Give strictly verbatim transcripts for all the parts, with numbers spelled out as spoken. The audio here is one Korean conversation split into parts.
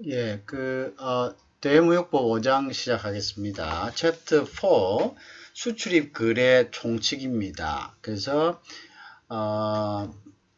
예, 그, 어, 대무역법 오 장 시작하겠습니다. 챕터 사, 수출입 거래 총칙입니다. 그래서, 어,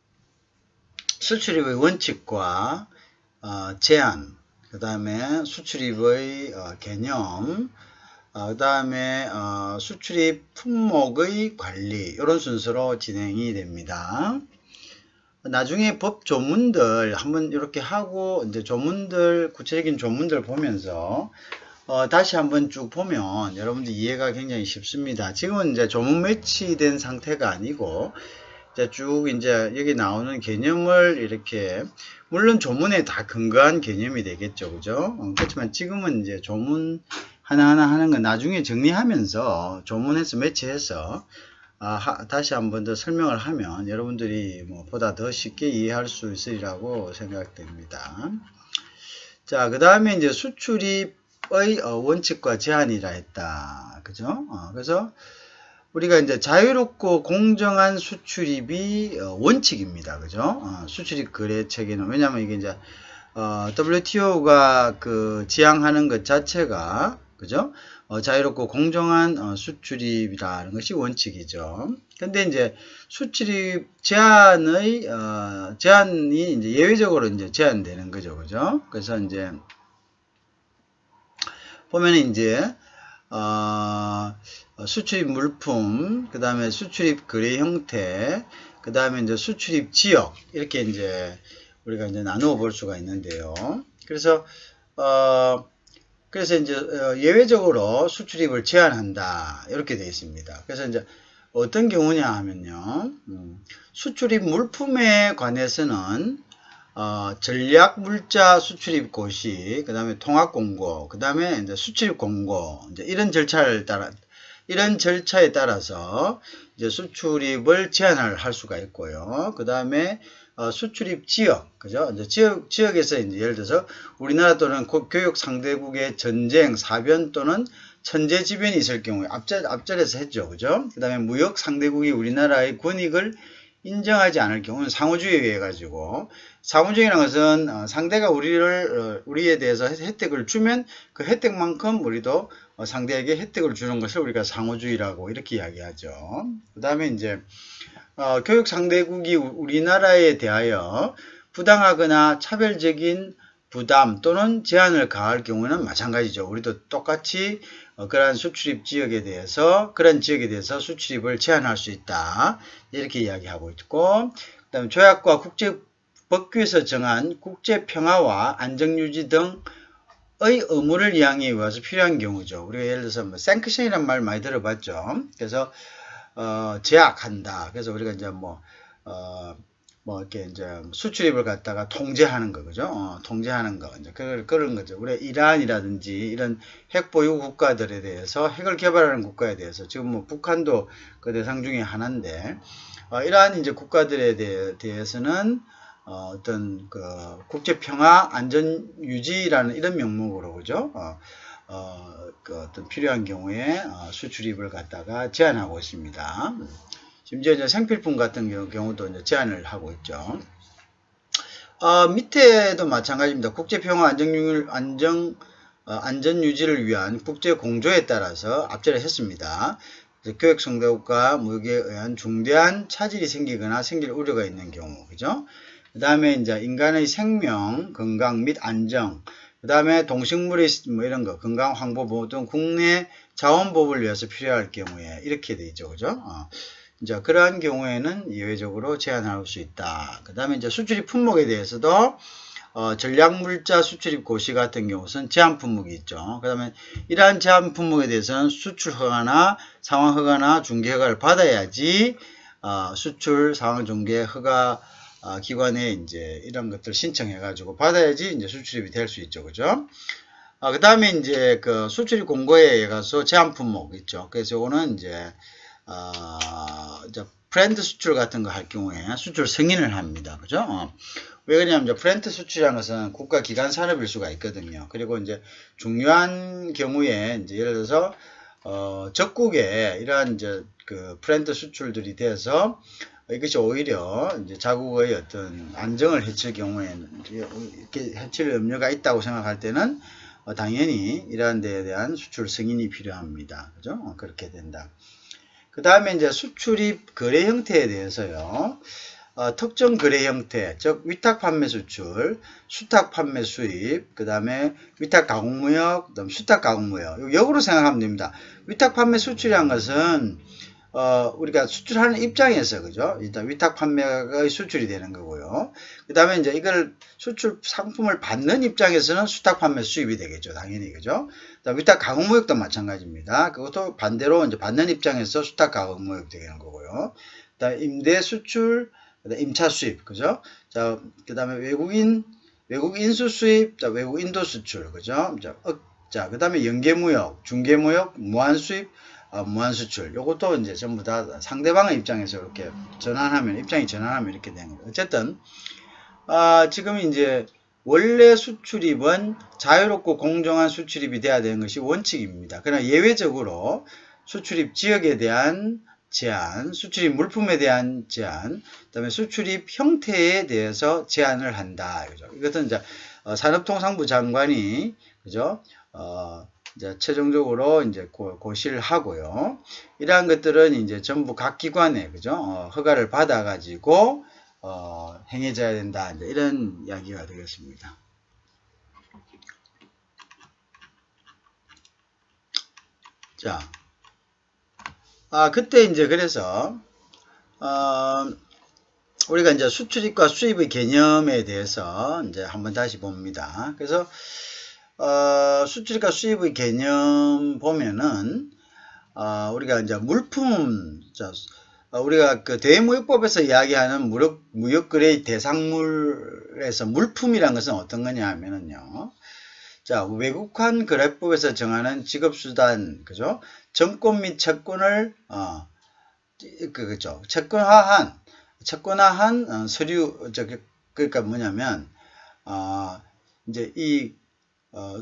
수출입의 원칙과, 어, 제한, 그 다음에 수출입의 어, 개념, 어, 그 다음에 어, 수출입 품목의 관리, 이런 순서로 진행이 됩니다. 나중에 법 조문들 한번 이렇게 하고 이제 조문들 구체적인 조문들 보면서 어, 다시 한번 쭉 보면 여러분들 이해가 굉장히 쉽습니다. 지금은 이제 조문 매치된 상태가 아니고 이제 쭉 이제 여기 나오는 개념을 이렇게 물론 조문에 다 근거한 개념이 되겠죠, 그죠? 어, 그렇지만 지금은 이제 조문 하나하나 하는 건 나중에 정리하면서 조문에서 매치해서 아, 하, 다시 한 번 더 설명을 하면 여러분들이 뭐 보다 더 쉽게 이해할 수 있으리라고 생각됩니다. 자, 그 다음에 이제 수출입의 어, 원칙과 제한이라 했다. 그죠? 어, 그래서 우리가 이제 자유롭고 공정한 수출입이 어, 원칙입니다. 그죠? 어, 수출입 거래 체계는 왜냐하면 이게 이제 어, 더블유티오가 그 지향하는 것 자체가 그죠? 어, 자유롭고 공정한 어, 수출입이라는 것이 원칙이죠. 근데 이제 수출입 제한의 어, 제한이 이제 예외적으로 이제 제한되는 거죠, 그죠? 그래서 이제 보면은 이제 어, 수출입 물품, 그 다음에 수출입 거래 형태, 그 다음에 이제 수출입 지역 이렇게 이제 우리가 이제 나누어 볼 수가 있는데요. 그래서 어, 그래서 이제 예외적으로 수출입을 제한한다 이렇게 되어 있습니다. 그래서 이제 어떤 경우냐 하면요, 음, 수출입 물품에 관해서는 어, 전략 물자 수출입 고시, 그 다음에 통합 공고, 그 다음에 이제 수출입 공고, 이제 이런 절차를 따라 이런 절차에 따라서 이제 수출입을 제한을 할 수가 있고요. 그 다음에 어, 수출입 지역, 그죠? 이제 지역, 지역에서 이제 예를 들어서 우리나라 또는 교육 상대국의 전쟁, 사변 또는 천재지변이 있을 경우에 앞절, 앞절에서 했죠. 그죠? 그 다음에 무역 상대국이 우리나라의 권익을 인정하지 않을 경우는 상호주의에 의해 가지고 상호주의라는 것은 어, 상대가 우리를 어, 우리에 대해서 혜택을 주면 그 혜택만큼 우리도 어, 상대에게 혜택을 주는 것을 우리가 상호주의라고 이렇게 이야기하죠. 그 다음에 이제 어, 교육 상대국이 우리나라에 대하여 부당하거나 차별적인 부담 또는 제한을 가할 경우는 마찬가지죠. 우리도 똑같이 어, 그러한 수출입 지역에 대해서 그런 지역에 대해서 수출입을 제한할 수 있다. 이렇게 이야기하고 있고, 그 다음에 조약과 국제 법규에서 정한 국제 평화와 안정유지 등의 의무를 이행하기 위해서 필요한 경우죠. 우리가 예를 들어서 뭐 샌크션이라는 말 많이 들어봤죠. 그래서 어, 제약한다. 그래서 우리가 이제 뭐, 어, 뭐, 이렇게 이제 수출입을 갖다가 통제하는 거, 그죠? 어, 통제하는 거. 이제 그걸, 그런 거죠. 우리 이란이라든지 이런 핵보유 국가들에 대해서 핵을 개발하는 국가에 대해서 지금 뭐 북한도 그 대상 중에 하나인데, 어, 이러한 이제 국가들에 대해, 대해서는 어, 어떤 그 국제평화 안전유지라는 이런 명목으로, 그죠? 어, 어, 그 어떤 필요한 경우에 어, 수출입을 갖다가 제한하고 있습니다. 심지어 이제 생필품 같은 경우, 경우도 이제 제한을 하고 있죠. 어, 밑에도 마찬가지입니다. 국제평화 안정률, 안정, 어, 안전유지를 위한 국제공조에 따라서 앞절에 했습니다. 교육 상대국과 무역에 의한 중대한 차질이 생기거나 생길 우려가 있는 경우, 그죠? 그 다음에 이제 인간의 생명, 건강 및 안정, 그 다음에 동식물의 뭐 이런 거, 건강 황보 보호 등 국내 자원 보호를 위해서 필요할 경우에 이렇게 돼 있죠, 그죠? 어. 이제 그러한 경우에는 예외적으로 제한할 수 있다. 그 다음에 이제 수출입 품목에 대해서도 어, 전략물자 수출입 고시 같은 경우는 제한 품목이 있죠. 그 다음에 이러한 제한 품목에 대해서는 수출 허가나 상황 허가나 중개 허가를 받아야지 어, 수출 상황 중개 허가 어, 기관에 이제 이런 것들 신청해 가지고 받아야지 이제 수출입이 될 수 있죠. 그죠? 어, 그 다음에 이제 그 수출입 공고에 가서 제한 품목 있죠. 그래서 이거는 이제 어, 이제 브랜드 수출 같은 거 할 경우에 수출 승인을 합니다. 그죠? 어. 왜 그러냐면 이제 브랜드 수출이라는 것은 국가 기관 산업일 수가 있거든요. 그리고 이제 중요한 경우에 이제 예를 들어서 어, 적국에 이러한 이제 그 브랜드 수출들이 돼서 이것이 오히려 이제 자국의 어떤 안정을 해칠 경우에는 이렇게 해칠 염려가 있다고 생각할 때는 어, 당연히 이러한 데에 대한 수출 승인이 필요합니다. 그죠? 어, 그렇게 된다. 그 다음에 이제 수출입 거래 형태에 대해서요. 어, 특정 거래 형태, 즉 위탁 판매 수출, 수탁 판매 수입, 그 다음에 위탁 가공무역, 그 다음 수탁 가공무역. 역으로 생각하면 됩니다. 위탁 판매 수출이란 것은 어, 우리가 수출하는 입장에서, 그죠? 일단 위탁 판매의 수출이 되는 거고요. 그 다음에 이제 이걸 수출 상품을 받는 입장에서는 수탁 판매 수입이 되겠죠. 당연히, 그죠? 그다음 위탁 가공무역도 마찬가지입니다. 그것도 반대로 이제 받는 입장에서 수탁 가공무역 되는 거고요. 그다음 임대 수출, 그다음 임차 수입, 그죠? 자, 그 다음에 외국인, 외국 인수 수입, 자, 외국 인도 수출, 그죠? 자, 어, 자, 그 다음에 연계무역, 중개무역, 무한 수입, 어, 무한 수출. 요것도 이제 전부 다 상대방의 입장에서 이렇게 전환하면, 입장이 전환하면 이렇게 되는 거예요. 어쨌든, 아, 지금 이제 원래 수출입은 자유롭고 공정한 수출입이 돼야 되는 것이 원칙입니다. 그러나 예외적으로 수출입 지역에 대한 제한, 수출입 물품에 대한 제한, 그다음에 수출입 형태에 대해서 제한을 한다. 그죠? 이것은 이제 어, 산업통상부 장관이, 그죠? 어, 이제 최종적으로 이제 고, 고시를 하고요. 이러한 것들은 이제 전부 각 기관에, 그죠? 어, 허가를 받아가지고 어, 행해져야 된다. 이제 이런 이야기가 되겠습니다. 자, 아, 그때 이제 그래서 어, 우리가 이제 수출입과 수입의 개념에 대해서 이제 한번 다시 봅니다. 그래서 어, 수출입과 수입의 개념 보면은 어, 우리가 이제 물품, 자, 어, 우리가 그 대무역법에서 이야기하는 무역, 무역거래의 대상물에서 물품이란 것은 어떤 거냐 하면은요. 자, 외국환 거래법에서 정하는 지급수단, 그죠? 정권 및 채권을, 어, 그, 그죠? 채권화한, 채권화한 어, 서류, 저, 그러니까 뭐냐면, 어, 이제 이, 어,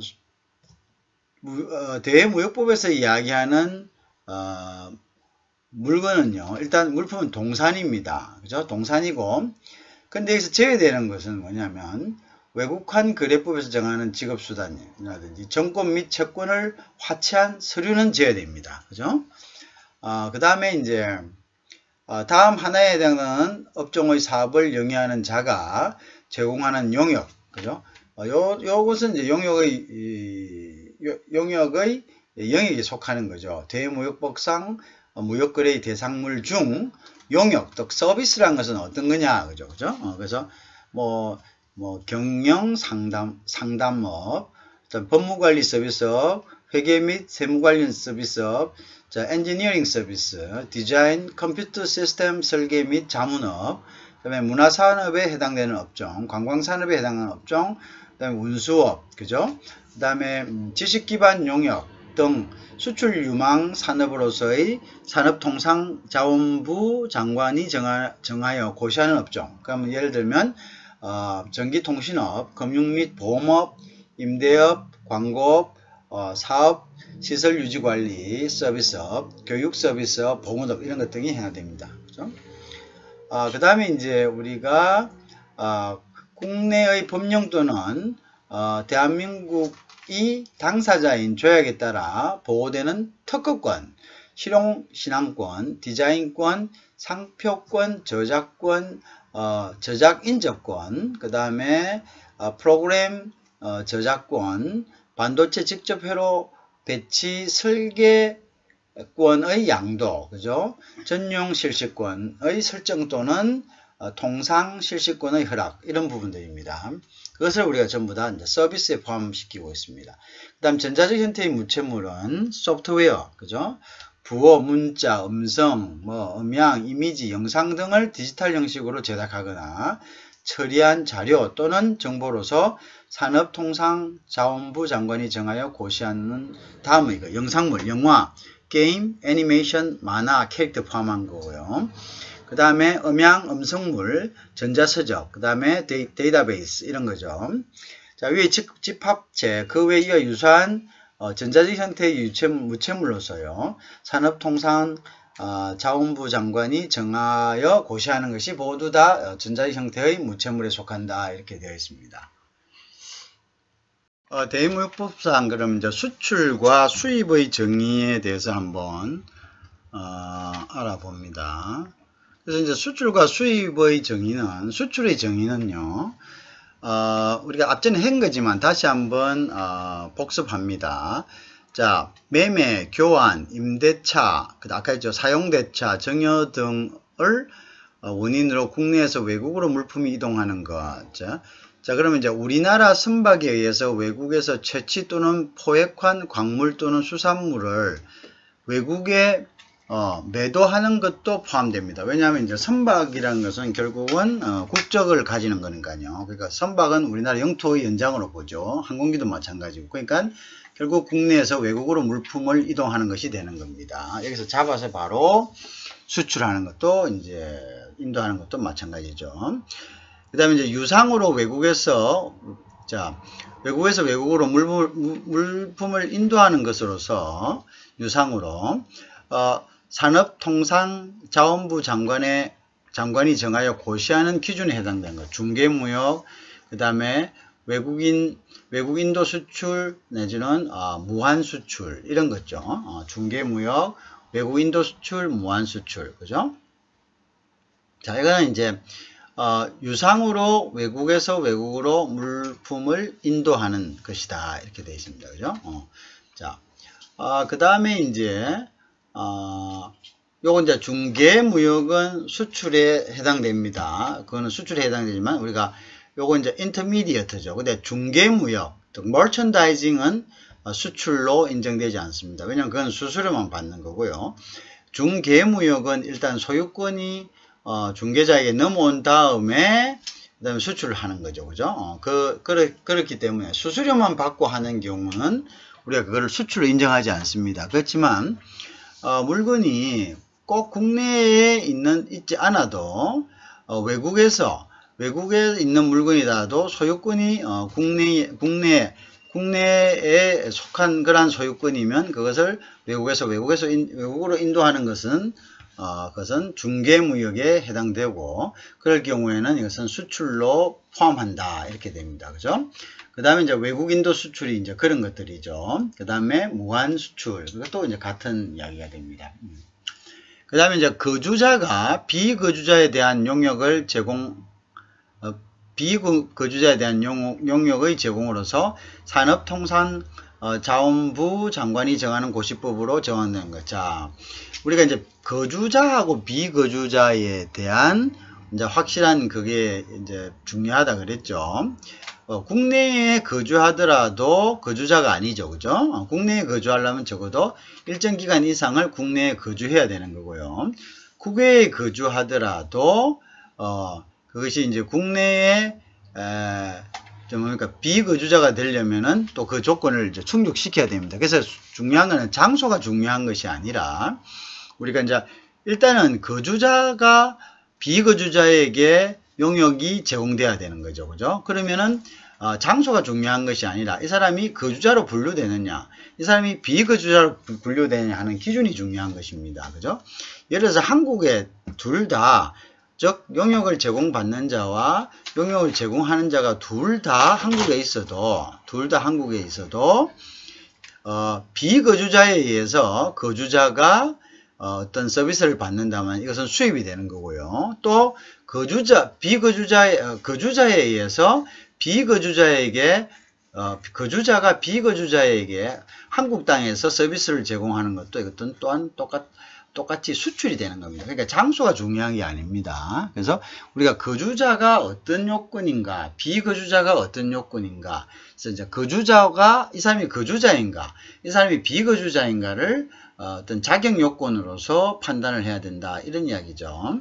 무, 어, 대무역법에서 이야기하는, 어, 물건은요, 일단 물품은 동산입니다. 그죠? 동산이고, 근데 여기서 제외되는 것은 뭐냐면, 외국환 거래법에서 정하는 지급수단이라든지 정권 및 채권을 화체한 서류는 제외됩니다. 그죠? 어, 그 다음에 이제, 어, 다음 하나에 해당하는 업종의 사업을 영위하는 자가 제공하는 용역. 그죠? 어, 요, 요것은 이제 용역의, 이, 용역의 영역에 속하는 거죠. 대무역법상 무역거래의 대상물 중 용역, 또 서비스라는 것은 어떤 거냐, 그죠, 그죠? 어, 그래서 뭐, 뭐 경영 상담 상담업, 법무관리 서비스업, 회계 및 세무 관련 서비스업, 자, 엔지니어링 서비스, 디자인, 컴퓨터 시스템 설계 및 자문업, 그다음에 문화산업에 해당되는 업종, 관광산업에 해당하는 업종, 그다음에 운수업, 그죠? 그다음에 지식기반 용역 등 수출 유망 산업으로서의 산업통상자원부 장관이 정하, 정하여 고시하는 업종. 그러면 예를 들면 어, 전기통신업, 금융 및 보험업, 임대업, 광고업, 어, 사업, 시설유지관리, 서비스업, 교육서비스업, 보건업 이런 것 등이 해당됩니다. 그죠? 어, 그 다음에 이제 우리가 어, 국내의 법령 또는 어, 대한민국이 당사자인 조약에 따라 보호되는 특허권, 실용 신앙권, 디자인권, 상표권, 저작권, 어, 저작 인접권, 그 다음에 어, 프로그램 어, 저작권, 반도체 직접 회로 배치 설계권의 양도, 그죠? 전용 실시권의 설정 또는 어, 통상 실시권의 허락, 이런 부분들입니다. 그것을 우리가 전부 다 이제 서비스에 포함시키고 있습니다. 그 다음 전자적 형태의 무체물은 소프트웨어, 그죠? 부호, 문자, 음성, 뭐 음향, 이미지, 영상 등을 디지털 형식으로 제작하거나 처리한 자료 또는 정보로서 산업통상자원부 장관이 정하여 고시하는 다음의 그 영상물, 영화, 게임, 애니메이션, 만화, 캐릭터 포함한 거고요. 그 다음에 음향, 음성물, 전자서적, 그 다음에 데이터베이스 이런 거죠. 자, 위에 집합체, 그 외에 유사한 어, 전자적 형태의 유체, 무체물로서요. 산업통상 어, 자원부 장관이 정하여 고시하는 것이 모두 다 전자의 형태의 무채물에 속한다. 이렇게 되어 있습니다. 어, 대의무역법상 그럼 이제 수출과 수입의 정의에 대해서 한번 어, 알아봅니다. 그래서 이제 수출과 수입의 정의는 수출의 정의는요. 어, 우리가 앞전에 한 거지만 다시 한번 어, 복습합니다. 자, 매매, 교환, 임대차, 아까 했죠 사용대차, 증여 등을 원인으로 국내에서 외국으로 물품이 이동하는 것. 자, 자, 그러면 이제 우리나라 선박에 의해서 외국에서 채취 또는 포획한 광물 또는 수산물을 외국에 어, 매도하는 것도 포함됩니다. 왜냐하면 이제 선박이라는 것은 결국은 어, 국적을 가지는 거니까요. 그러니까 선박은 우리나라 영토의 연장으로 보죠. 항공기도 마찬가지고. 그러니까 결국 국내에서 외국으로 물품을 이동하는 것이 되는 겁니다. 여기서 잡아서 바로 수출하는 것도 이제 인도하는 것도 마찬가지죠. 그 다음에 이제 유상으로 외국에서, 자, 외국에서 외국으로 물품, 물품을 인도하는 것으로서, 유상으로, 어, 산업통상자원부 장관의, 장관이 정하여 고시하는 기준에 해당되는 것. 중개무역, 그 다음에 외국인, 외국인도 수출, 내지는, 어, 무한수출, 이런 거죠. 어, 중개무역, 외국인도 수출, 무한수출. 그죠? 자, 이거는 이제, 어, 유상으로 외국에서 외국으로 물품을 인도하는 것이다. 이렇게 되어 있습니다. 그죠? 어. 자, 어, 그 다음에 이제, 어, 요건 이제 중개무역은 수출에 해당됩니다. 그거는 수출에 해당되지만 우리가 요건 이제 인터미디어트죠. 근데 중개무역, 즉, 머천다이징은 수출로 인정되지 않습니다. 왜냐하면 그건 수수료만 받는 거고요. 중개무역은 일단 소유권이 어, 중개자에게 넘어온 다음에 그 다음에 수출을 하는 거죠. 그죠? 어, 그, 그렇, 그렇기 때문에 수수료만 받고 하는 경우는 우리가 그걸 수출로 인정하지 않습니다. 그렇지만 어, 물건이 꼭 국내에 있는 있지 않아도 어, 외국에서 외국에 있는 물건이라도 소유권이 어, 국내 국내 국내에 속한 그러한 소유권이면 그것을 외국에서 외국에서 인, 외국으로 인도하는 것은 어, 그것은 중개무역에 해당되고, 그럴 경우에는 이것은 수출로 포함한다. 이렇게 됩니다. 그죠? 그 다음에 이제 외국인도 수출이 이제 그런 것들이죠. 그 다음에 무한수출. 그것도 이제 같은 이야기가 됩니다. 그 다음에 이제 거주자가 비거주자에 대한 용역을 제공, 어, 비거주자에 대한 용, 용역의 제공으로서 산업통상 어, 자원부 장관이 정하는 고시법으로 정하는 것. 자, 우리가 이제 거주자하고 비거주자에 대한 이제 확실한 그게 이제 중요하다 그랬죠. 어, 국내에 거주하더라도 거주자가 아니죠. 그죠? 어, 국내에 거주하려면 적어도 일정 기간 이상을 국내에 거주해야 되는 거고요. 국외에 거주하더라도 어, 그것이 이제 국내에 에, 좀 그러니까 비거주자가 되려면은 또 그 조건을 이제 충족시켜야 됩니다. 그래서 중요한 거는 장소가 중요한 것이 아니라 우리가 이제 일단은 거주자가 비거주자에게 용역이 제공돼야 되는 거죠. 그죠? 그러면은 어, 장소가 중요한 것이 아니라 이 사람이 거주자로 분류되느냐, 이 사람이 비거주자로 분류되느냐 하는 기준이 중요한 것입니다. 그죠? 예를 들어서 한국에 둘 다 즉 용역을 제공받는 자와 용역을 제공하는 자가 둘 다 한국에 있어도 둘 다 한국에 있어도 어, 비거주자에 의해서 거주자가 어, 어떤 서비스를 받는다면 이것은 수입이 되는 거고요. 또 거주자 비거주자의 어, 거주자에 의해서 비거주자에게 어, 거주자가 비거주자에게 한국 땅에서 서비스를 제공하는 것도 이것은 또한 똑같 똑같이 수출이 되는 겁니다. 그러니까 장소가 중요한 게 아닙니다. 그래서 우리가 거주자가 어떤 요건인가, 비거주자가 어떤 요건인가, 그래서 이제 거주자가 이 사람이 거주자인가, 이 사람이 비거주자인가를 어떤 자격 요건으로서 판단을 해야 된다. 이런 이야기죠.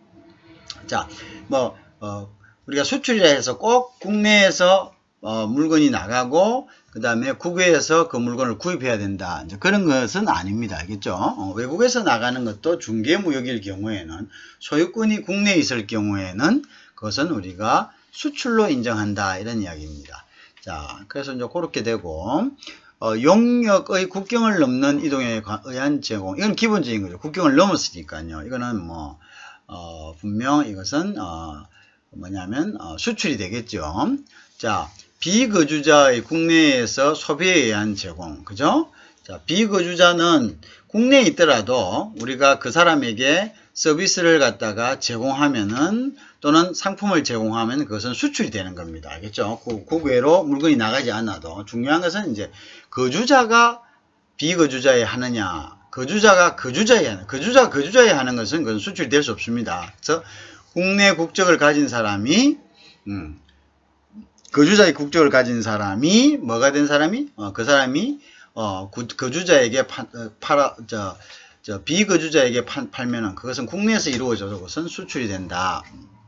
자, 뭐 어, 우리가 수출이라 해서 꼭 국내에서 어, 물건이 나가고 그 다음에 국외에서 그 물건을 구입해야 된다. 이제 그런 것은 아닙니다. 알겠죠? 어, 외국에서 나가는 것도 중개무역일 경우에는 소유권이 국내에 있을 경우에는 그것은 우리가 수출로 인정한다. 이런 이야기입니다. 자, 그래서 이제 그렇게 되고 어, 용역의 국경을 넘는 이동에 의한 제공. 이건 기본적인 거죠. 국경을 넘었으니까요. 이거는 뭐, 어, 분명 이것은, 어, 뭐냐면, 어, 수출이 되겠죠. 자, 비거주자의 국내에서 소비에 의한 제공. 그죠? 자, 비거주자는 국내에 있더라도 우리가 그 사람에게 서비스를 갖다가 제공하면은 또는 상품을 제공하면 그것은 수출이 되는 겁니다. 알겠죠? 그, 그 외로 물건이 나가지 않아도 중요한 것은 이제 거주자가 비거주자에 하느냐, 거주자가 거주자에 하는, 거주자가 거주자에 하는 것은 그건 수출이 될 수 없습니다. 그래서 국내 국적을 가진 사람이, 음, 거주자의 국적을 가진 사람이 뭐가 된 사람이, 어, 그 사람이 어, 거주자에게 파, 팔아, 저, 저 비거주자에게 파, 팔면은 그것은 국내에서 이루어져서 그것은 수출이 된다.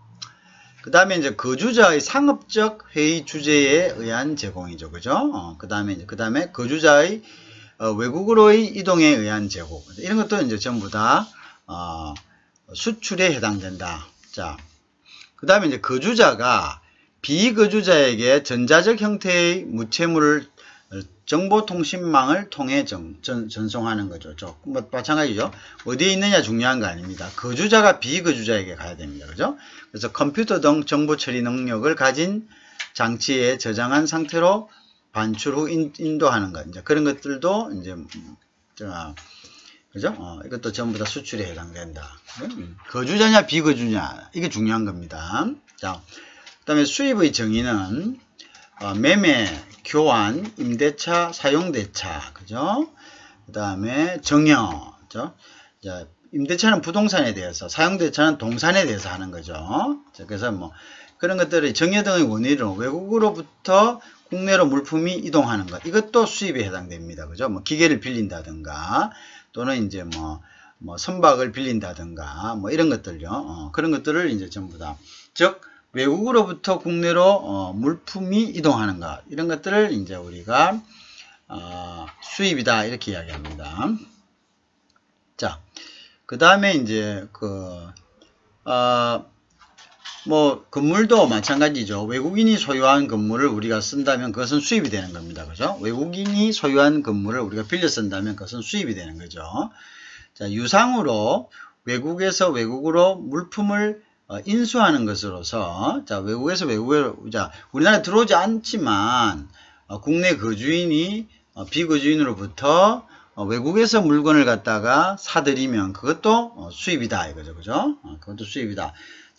그 다음에 이제 거주자의 상업적 회의 주제에 의한 제공이죠. 그죠? 어, 그 다음에 이제, 그 다음에 거주자의 어, 외국으로의 이동에 의한 제공. 이런 것도 이제 전부 다, 어, 수출에 해당된다. 자, 그 다음에 이제 거주자가 비거주자에게 전자적 형태의 무채무를 정보통신망을 통해 전, 전, 전송하는 거죠. 저, 뭐, 마찬가지죠. 어디에 있느냐 중요한 거 아닙니다. 거주자가 비거주자에게 가야 됩니다. 그죠? 그래서 컴퓨터 등 정보 처리 능력을 가진 장치에 저장한 상태로 반출 후 인, 인도하는 것. 이제 그런 것들도 이제, 저, 그죠? 어, 이것도 전부 다 수출에 해당된다. 거주자냐, 비거주냐. 이게 중요한 겁니다. 자, 그 다음에 수입의 정의는 어, 매매, 교환, 임대차, 사용대차, 그죠? 그 다음에 정여, 그죠? 자, 임대차는 부동산에 대해서, 사용대차는 동산에 대해서 하는 거죠. 자, 그래서 뭐, 그런 것들이 정여 등의 원인으로 외국으로부터 국내로 물품이 이동하는 것. 이것도 수입에 해당됩니다. 그죠? 뭐, 기계를 빌린다든가, 또는 이제 뭐, 뭐, 선박을 빌린다든가, 뭐, 이런 것들요. 어, 그런 것들을 이제 전부 다. 즉, 외국으로부터 국내로 어, 물품이 이동하는 것, 이런 것들을 이제 우리가 어, 수입이다 이렇게 이야기합니다. 자, 그 다음에 이제 그 어, 뭐 건물도 마찬가지죠. 외국인이 소유한 건물을 우리가 쓴다면 그것은 수입이 되는 겁니다. 그죠? 외국인이 소유한 건물을 우리가 빌려 쓴다면 그것은 수입이 되는 거죠. 자, 유상으로 외국에서 외국으로 물품을 어, 인수하는 것으로서, 자, 외국에서 외국으로, 자, 우리나라에 들어오지 않지만, 어, 국내 거주인이, 어, 비거주인으로부터, 어, 외국에서 물건을 갖다가 사들이면 그것도, 어, 수입이다, 이거죠. 그죠? 어, 그것도 수입이다.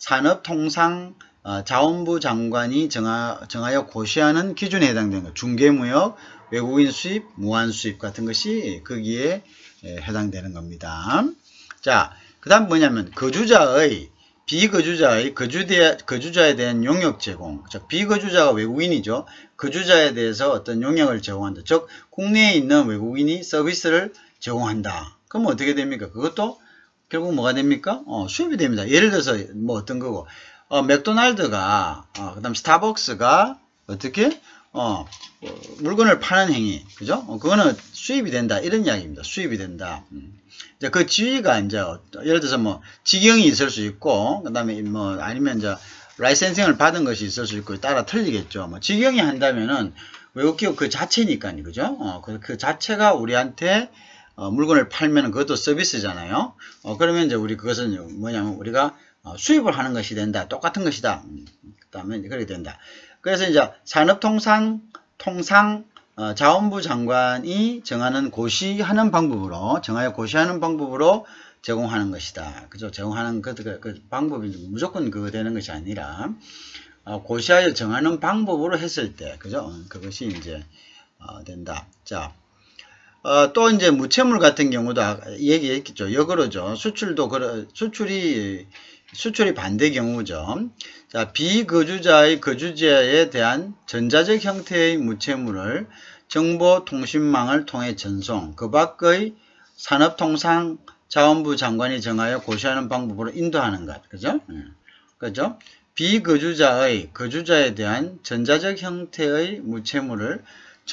산업통상, 어, 자원부 장관이 정하, 정하여 고시하는 기준에 해당되는 것. 중개무역, 외국인 수입, 무한 수입 같은 것이 거기에 에, 해당되는 겁니다. 자, 그 다음 뭐냐면, 거주자의 비거주자의 거주대, 거주자에 대한 용역 제공. 즉, 비거주자가 외국인이죠. 거주자에 대해서 어떤 용역을 제공한다. 즉, 국내에 있는 외국인이 서비스를 제공한다. 그럼 어떻게 됩니까? 그것도 결국 뭐가 됩니까? 어, 수입이 됩니다. 예를 들어서 뭐 어떤 거고, 어, 맥도날드가, 어, 그 다음 스타벅스가 어떻게? 어, 어, 물건을 파는 행위. 그죠? 어, 그거는 수입이 된다. 이런 이야기입니다. 수입이 된다. 음. 그 지위가 이제 예를 들어서 뭐 직영이 있을 수 있고 그다음에 뭐 아니면 이제 라이센싱을 받은 것이 있을 수 있고 따라 틀리겠죠. 뭐 직영이 한다면은 외국 기업 그 자체니까요, 그죠? 어, 그, 그 자체가 우리한테 어, 물건을 팔면은 그것도 서비스잖아요. 어, 그러면 이제 우리 그것은 뭐냐면 우리가 어, 수입을 하는 것이 된다, 똑같은 것이다. 음, 그다음에 이제 그렇게 된다. 그래서 이제 산업통상 통상 어, 자원부 장관이 정하는 고시하는 방법으로, 정하여 고시하는 방법으로 제공하는 것이다. 그죠? 제공하는 그, 그, 그 방법이 무조건 그거 되는 것이 아니라, 어, 고시하여 정하는 방법으로 했을 때, 그죠? 어, 그것이 이제, 어, 된다. 자, 어, 또 이제 무채물 같은 경우도 얘기했겠죠. 역으로죠. 수출도, 그러, 수출이, 수출이 반대 경우죠. 자, 비거주자의 거주자에 대한 전자적 형태의 무채물을 정보통신망을 통해 전송, 그 밖의 산업통상 자원부 장관이 정하여 고시하는 방법으로 인도하는 것. 그죠? 그죠? 비거주자의 거주자에 대한 전자적 형태의 무채물을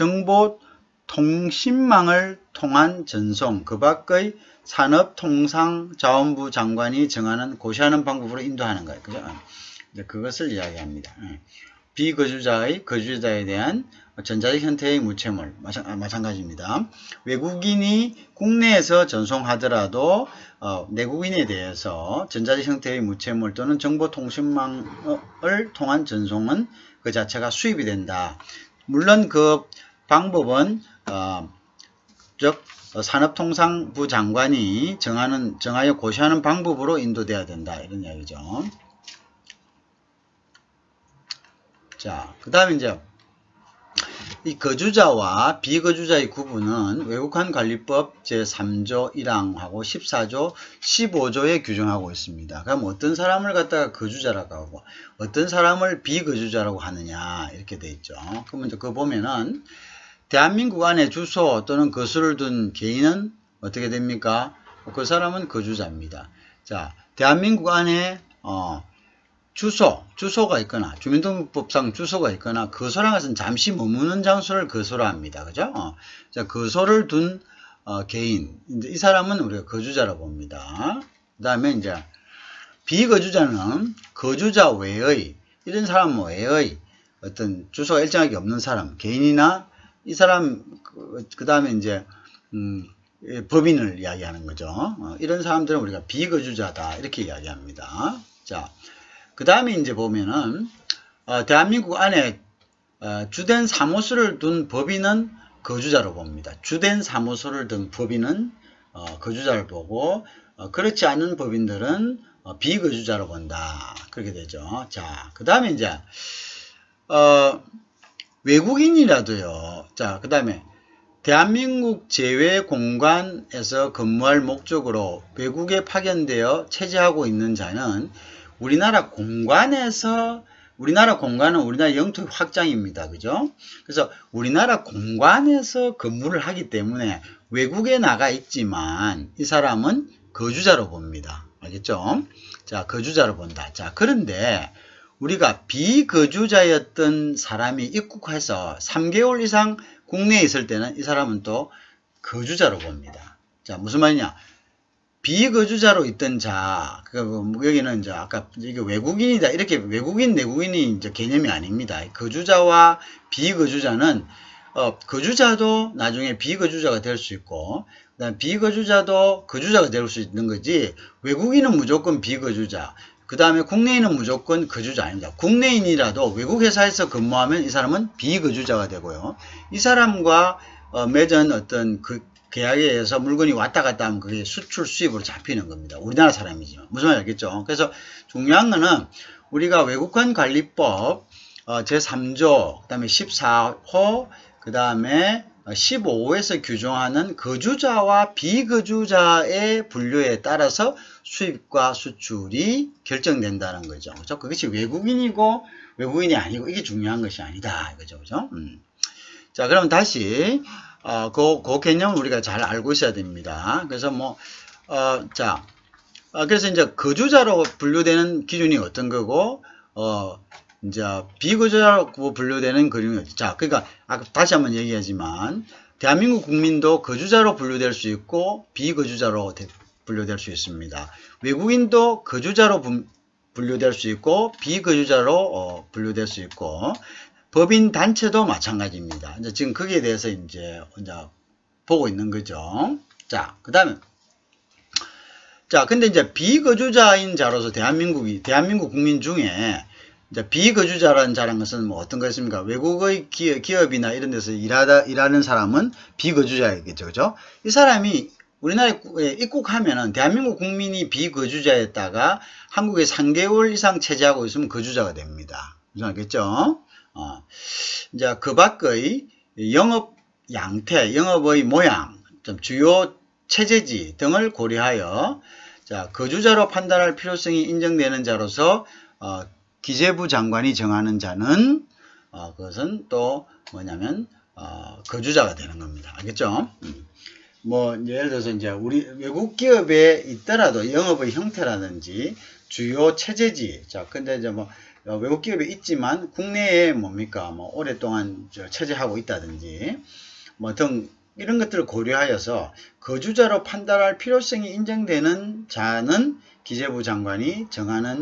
정보통신망을 통한 전송, 그 밖의 산업통상자원부 장관이 정하는 고시하는 방법으로 인도하는 거예요. 그죠? 그것을 이야기합니다. 비거주자의 거주자에 대한 전자적 형태의 무채물 마찬가지입니다. 외국인이 국내에서 전송하더라도 어, 내국인에 대해서 전자적 형태의 무채물 또는 정보통신망을 통한 전송은 그 자체가 수입이 된다. 물론 그 방법은 어, 즉 산업통상부 장관이 정하는 정하여 고시하는 방법으로 인도돼야 된다 이런 이야기죠. 자, 그 다음에 이제 이 거주자와 비거주자의 구분은 외국환관리법 제삼조 일항하고 십사조 십오조에 규정하고 있습니다. 그럼 어떤 사람을 갖다가 거주자라고 하고 어떤 사람을 비거주자라고 하느냐 이렇게 돼 있죠. 그러면 이제 그거 보면은 대한민국 안에 주소 또는 거수를 둔 개인은 어떻게 됩니까? 그 사람은 거주자입니다. 자, 대한민국 안에 어 주소, 주소가 있거나 주민등록법상 주소가 있거나 거소라는 것은 잠시 머무는 장소를 거소라 합니다. 그죠? 어. 자, 거소를 둔 어, 개인, 이제 이 사람은 우리가 거주자라고 봅니다. 그 다음에 이제 비거주자는 거주자 외의 이런 사람 외의 어떤 주소가 일정하게 없는 사람, 개인이나 이 사람 그 다음에 이제 음, 법인을 이야기하는 거죠. 어, 이런 사람들은 우리가 비거주자다 이렇게 이야기합니다. 자. 그 다음에 이제 보면은, 어, 대한민국 안에, 어, 주된 사무소를 둔 법인은 거주자로 봅니다. 주된 사무소를 둔 법인은, 어, 거주자를 보고, 어, 그렇지 않은 법인들은, 어, 비거주자로 본다. 그렇게 되죠. 자, 그 다음에 이제, 어, 외국인이라도요. 자, 그 다음에, 대한민국 제외 공간에서 근무할 목적으로 외국에 파견되어 체제하고 있는 자는 우리나라 공간에서 우리나라 공간은 우리나라 영토 확장입니다. 그죠? 그래서 우리나라 공간에서 근무를 하기 때문에 외국에 나가 있지만 이 사람은 거주자로 봅니다. 알겠죠? 자, 거주자로 본다. 자, 그런데 우리가 비거주자였던 사람이 입국해서 삼 개월 이상 국내에 있을 때는 이 사람은 또 거주자로 봅니다. 자, 무슨 말이냐? 비거주자로 있던 자, 그 여기는 이제 아까 이게 외국인이다 이렇게 외국인 내국인이 이제 개념이 아닙니다. 거주자와 비거주자는 어, 거주자도 나중에 비거주자가 될 수 있고, 그다음 비거주자도 거주자가 될 수 있는 거지. 외국인은 무조건 비거주자. 그 다음에 국내인은 무조건 거주자 아닙니다. 국내인이라도 외국 회사에서 근무하면 이 사람은 비거주자가 되고요. 이 사람과 어, 맺은 어떤 그 계약에 의해서 물건이 왔다 갔다 하면 그게 수출 수입으로 잡히는 겁니다. 우리나라 사람이지만. 무슨 말인지 알겠죠? 그래서 중요한 거는 우리가 외국환 관리법 어, 제삼조, 그 다음에 십사호, 그 다음에 십오호에서 규정하는 거주자와 비거주자의 분류에 따라서 수입과 수출이 결정된다는 거죠. 그렇죠? 그것이 외국인이고 외국인이 아니고 이게 중요한 것이 아니다. 이거죠. 그죠? 음. 자, 그럼 다시 어, 그, 그 개념을 우리가 잘 알고 있어야 됩니다. 그래서 뭐, 어, 자, 어, 그래서 이제 거주자로 분류되는 기준이 어떤 거고, 어, 이제 비거주자로 분류되는 기준이 어디? 자, 그러니까 아까 다시 한번 얘기하지만 대한민국 국민도 거주자로 분류될 수 있고 비거주자로 대, 분류될 수 있습니다. 외국인도 거주자로 분, 분류될 수 있고 비거주자로 어, 분류될 수 있고. 법인 단체도 마찬가지입니다. 이제 지금 거기에 대해서 이제, 이제 보고 있는 거죠. 자, 그 다음에, 자, 근데 이제 비거주자인 자로서 대한민국이, 대한민국 국민 중에 이제 비거주자라는 자라는 것은 뭐 어떤 것입니까? 외국의 기업, 기업이나 이런 데서 일하다, 일하는 사람은 비거주자이겠죠. 그죠? 이 사람이 우리나라에 입국하면은 대한민국 국민이 비거주자였다가 한국에 삼 개월 이상 체제하고 있으면 거주자가 됩니다. 무슨 알겠죠? 어, 이제 그 밖의 영업 양태, 영업의 모양, 좀 주요 체제지 등을 고려하여 자, 거주자로 판단할 필요성이 인정되는 자로서 어, 기재부 장관이 정하는 자는 어, 그것은 또 뭐냐면 어, 거주자가 되는 겁니다. 알겠죠? 음. 뭐 예를 들어서 이제 우리 외국 기업에 있더라도 영업의 형태라든지 주요 체제지. 자, 근데 이제 뭐 외국 기업에 있지만 국내에 뭡니까 뭐 오랫동안 체제하고 있다든지 뭐 등 이런 것들을 고려하여서 거주자로 판단할 필요성이 인정되는 자는 기재부 장관이 정하는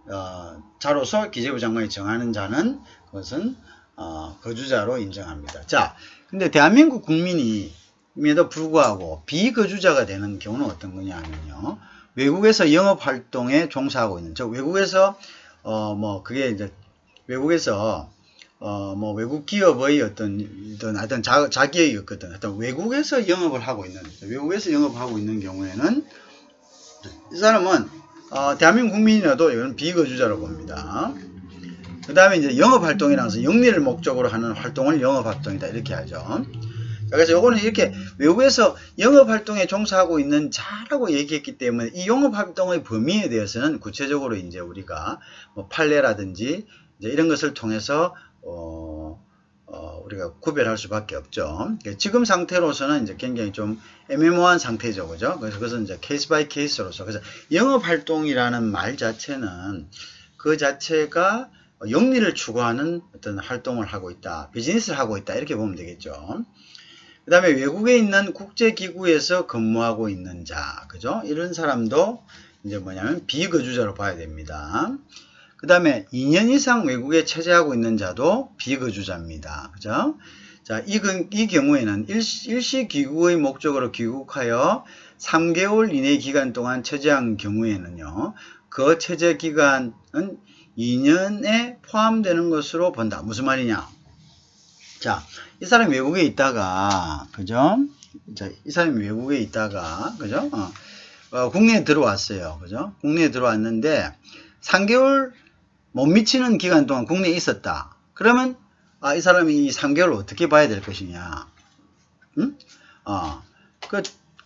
어, 자로서 기재부 장관이 정하는 자는 그것은 어, 거주자로 인정합니다. 자, 근데 대한민국 국민임에도 불구하고 비거주자가 되는 경우는 어떤 거냐 하면요. 외국에서 영업활동에 종사하고 있는, 저 외국에서 어, 뭐 그게 이제 외국에서 어, 뭐 외국 기업의 어떤 어떤, 어떤 자, 자기의 어떤, 어떤 외국에서 영업을 하고 있는, 외국에서 영업하고 있는 경우에는 이 사람은 어, 대한민국 국민이라도 이건 비거주자로 봅니다. 그 다음에 이제 영업활동이라는 것은 영리를 목적으로 하는 활동을 영업활동이다 이렇게 하죠. 그래서 요거는 이렇게 외국에서 영업활동에 종사하고 있는 자라고 얘기했기 때문에 이 영업활동의 범위에 대해서는 구체적으로 이제 우리가 뭐 판례라든지 이제 이런 것을 통해서 어, 어, 우리가 구별할 수밖에 없죠. 지금 상태로서는 이제 굉장히 좀 애매모호한 상태죠. 그죠? 그래서 그것은 이제 케이스 바이 케이스로서. 그래서 영업활동이라는 말 자체는 그 자체가 영리를 추구하는 어떤 활동을 하고 있다. 비즈니스를 하고 있다. 이렇게 보면 되겠죠. 그 다음에 외국에 있는 국제기구에서 근무하고 있는 자. 그죠? 이런 사람도 이제 뭐냐면 비거주자로 봐야 됩니다. 그 다음에 이 년 이상 외국에 체제하고 있는 자도 비거주자입니다. 그죠? 자, 이, 이 경우에는 일시, 일시귀국의 목적으로 귀국하여 삼 개월 이내 기간 동안 체제한 경우에는요, 그 체제 기간은 이 년에 포함되는 것으로 본다. 무슨 말이냐? 자, 이 사람이 외국에 있다가, 그죠? 자, 이 사람이 외국에 있다가, 그죠? 어, 어, 국내에 들어왔어요. 그죠? 국내에 들어왔는데, 삼 개월 못 미치는 기간 동안 국내에 있었다. 그러면, 아, 이 사람이 이 삼 개월을 어떻게 봐야 될 것이냐. 응? 어, 그,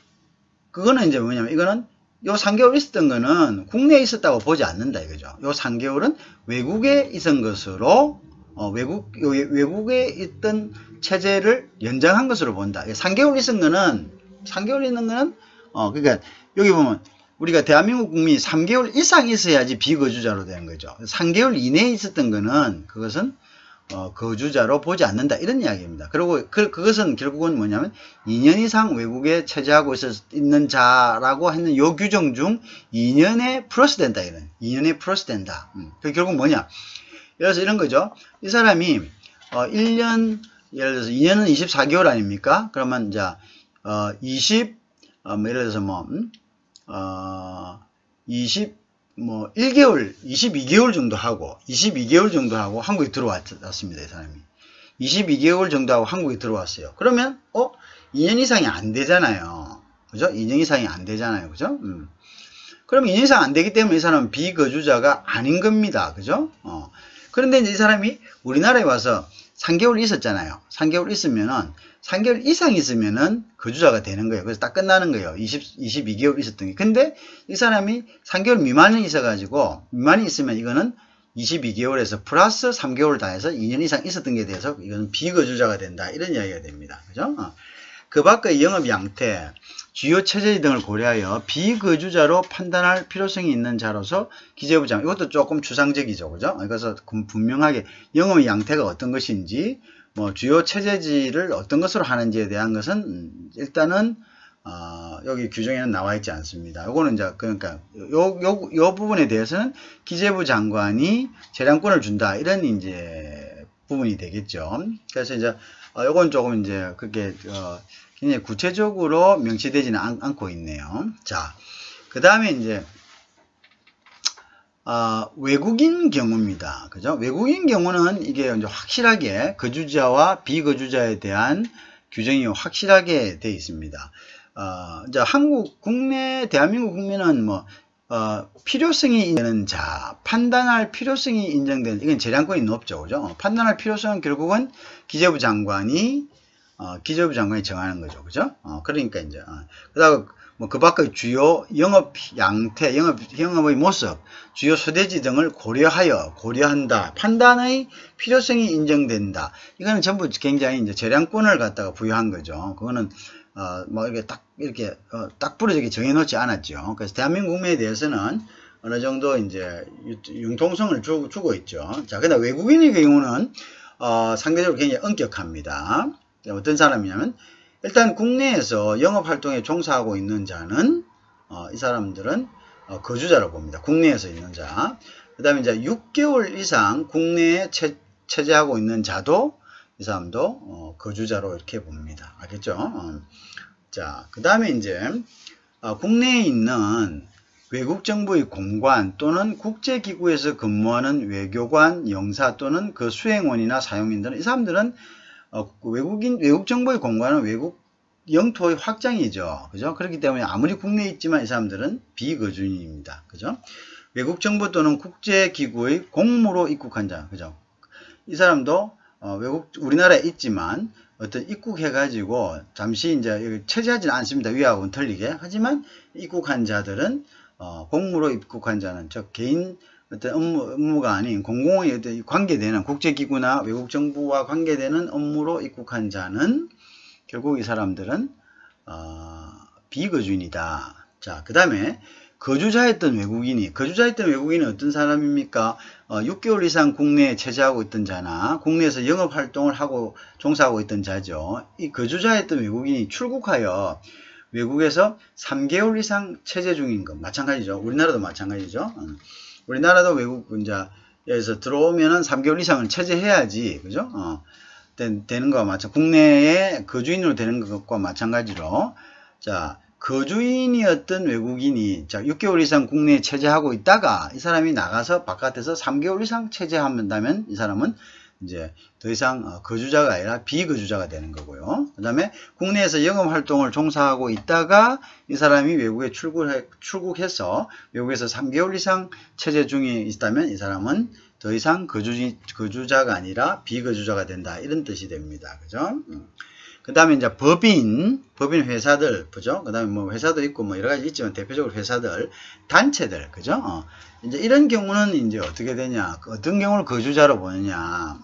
그거는 이제 뭐냐면, 이거는 요 삼 개월 있었던 거는 국내에 있었다고 보지 않는다 이거죠. 요 삼 개월은 외국에 있은 것으로, 어, 외국, 요, 외국에 있던 체제를 연장한 것으로 본다. 삼 개월 있은 거는, 삼 개월 있는 거는, 어, 그러니까 여기 보면, 우리가 대한민국 국민이 삼 개월 이상 있어야지 비거주자로 되는 거죠. 삼 개월 이내에 있었던 거는, 그것은, 어, 거주자로 보지 않는다. 이런 이야기입니다. 그리고 그, 그것은 결국은 뭐냐면 이 년 이상 외국에 체제하고 있었, 있는 자라고 하는 요 규정 중 이 년에 플러스 된다. 이런. 이 년에 플러스 된다. 음. 그 결국 뭐냐. 예를 들어서 이런 거죠. 이 사람이, 어, 일 년, 예를 들어서 이 년은 이십사 개월 아닙니까? 그러면 이제, 어, 이십, 어, 뭐 예를 들어서 뭐, 음? 어, 이십, 뭐, 일 개월, 이십이 개월 정도 하고, 이십이 개월 정도 하고 한국에 들어왔습니다, 이 사람이. 이십이 개월 정도 하고 한국에 들어왔어요. 그러면, 어? 이 년 이상이 안 되잖아요. 그죠? 이 년 이상이 안 되잖아요. 그죠? 음. 그럼 이 년 이상 안 되기 때문에 이 사람은 비거주자가 아닌 겁니다. 그죠? 어. 그런데 이제 이 사람이 우리나라에 와서 삼 개월 있었잖아요. 삼 개월 있으면은, 삼 개월 이상 있으면은 거주자가 되는 거예요. 그래서 딱 끝나는 거예요. 이십, 이십이 개월 있었던 게. 근데 이 사람이 삼 개월 미만이 있어가지고, 미만이 있으면 이거는 이십이 개월에서 플러스 삼 개월 다 해서 이 년 이상 있었던 게 대해서 이거는 비거주자가 된다. 이런 이야기가 됩니다. 그죠? 어. 그 밖의 영업 양태, 주요 체제 등을 고려하여 비거주자로 판단할 필요성이 있는 자로서 기재부 장관, 이것도 조금 추상적이죠. 그죠? 그래서 분명하게 영업의 양태가 어떤 것인지, 뭐 주요 체제지를 어떤 것으로 하는지에 대한 것은 일단은 어, 여기 규정에는 나와 있지 않습니다. 요거는 이제 그러니까 요, 요, 요 부분에 대해서는 기재부 장관이 재량권을 준다 이런 이제 부분이 되겠죠. 그래서 이제 어, 요건 조금 이제 그게 어, 굉장히 구체적으로 명시되지는 않, 않고 있네요. 자, 그 다음에 이제 어, 외국인 경우입니다. 그죠? 외국인 경우는 이게 이제 확실하게 거주자와 비거주자에 대한 규정이 확실하게 되어 있습니다. 어, 이제 한국 국내, 대한민국 국민은 뭐, 어, 필요성이 있는 자, 판단할 필요성이 인정되는, 이건 재량권이 높죠. 그죠? 판단할 필요성은 결국은 기재부 장관이, 어, 기재부 장관이 정하는 거죠. 그죠? 어, 그러니까 이제, 어, 그 다음, 뭐, 그 밖의 주요 영업 양태, 영업, 영업의 모습, 주요 소재지 등을 고려하여, 고려한다. 판단의 필요성이 인정된다. 이거는 전부 굉장히 이제 재량권을 갖다가 부여한 거죠. 그거는, 어, 뭐, 이렇게 딱, 이렇게, 어, 딱 부러지게 정해놓지 않았죠. 그래서 대한민국 국민에 대해서는 어느 정도 이제 융통성을 주, 주고 있죠. 자, 근데 외국인의 경우는, 어, 상대적으로 굉장히 엄격합니다. 어떤 사람이냐면, 일단 국내에서 영업활동에 종사하고 있는 자는 어, 이 사람들은 어, 거주자라고 봅니다. 국내에서 있는 자. 그 다음에 이제 육 개월 이상 국내에 채, 체제하고 있는 자도 이 사람도 어, 거주자로 이렇게 봅니다. 알겠죠? 어. 자, 그 다음에 이제 어, 국내에 있는 외국 정부의 공관 또는 국제기구에서 근무하는 외교관, 영사 또는 그 수행원이나 사용인들은 이 사람들은 어, 외국인 외국 정부의 공관은 외국 영토의 확장이죠. 그죠? 그렇기 때문에 아무리 국내에 있지만 이 사람들은 비거주인입니다. 그죠? 외국 정부 또는 국제기구의 공무로 입국한 자. 그죠? 이 사람도 어, 외국 우리나라에 있지만 어떤 입국해가지고 잠시 이제 체제하지는 않습니다. 위하고는 틀리게. 하지만 입국한 자들은 어, 공무로 입국한 자는 즉 개인 어떤 업무, 업무가 아닌 공공의 어떤 관계되는 국제기구나 외국 정부와 관계되는 업무로 입국한 자는 결국 이 사람들은 어, 비거주인이다. 자, 그 다음에 거주자였던 외국인이 거주자였던 외국인은 어떤 사람입니까? 어, 육 개월 이상 국내에 체제하고 있던 자나 국내에서 영업활동을 하고 종사하고 있던 자죠. 이 거주자였던 외국인이 출국하여 외국에서 삼 개월 이상 체제 중인 것 마찬가지죠. 우리나라도 마찬가지죠. 음. 우리나라도 외국 분자에서 들어오면은 삼 개월 이상을 체제해야지, 그죠? 어, 되는 거와 마찬 국내에 거주인으로 되는 것과 마찬가지로 자. 거주인이었던 외국인이 자, 육 개월 이상 국내에 체제하고 있다가 이 사람이 나가서 바깥에서 삼 개월 이상 체제한다면 이 사람은 이제 더 이상 거주자가 아니라 비거주자가 되는 거고요. 그 다음에 국내에서 영업활동을 종사하고 있다가 이 사람이 외국에 출국해, 출국해서 외국에서 삼 개월 이상 체제 중에 있다면 이 사람은 더 이상 거주, 거주자가 아니라 비거주자가 된다. 이런 뜻이 됩니다. 그죠? 그 다음에 이제 법인, 법인 회사들, 그죠? 그 다음에 뭐 회사도 있고 뭐 여러 가지 있지만 대표적으로 회사들, 단체들, 그죠? 어. 이제 이런 경우는 이제 어떻게 되냐? 어떤 경우를 거주자로 보느냐?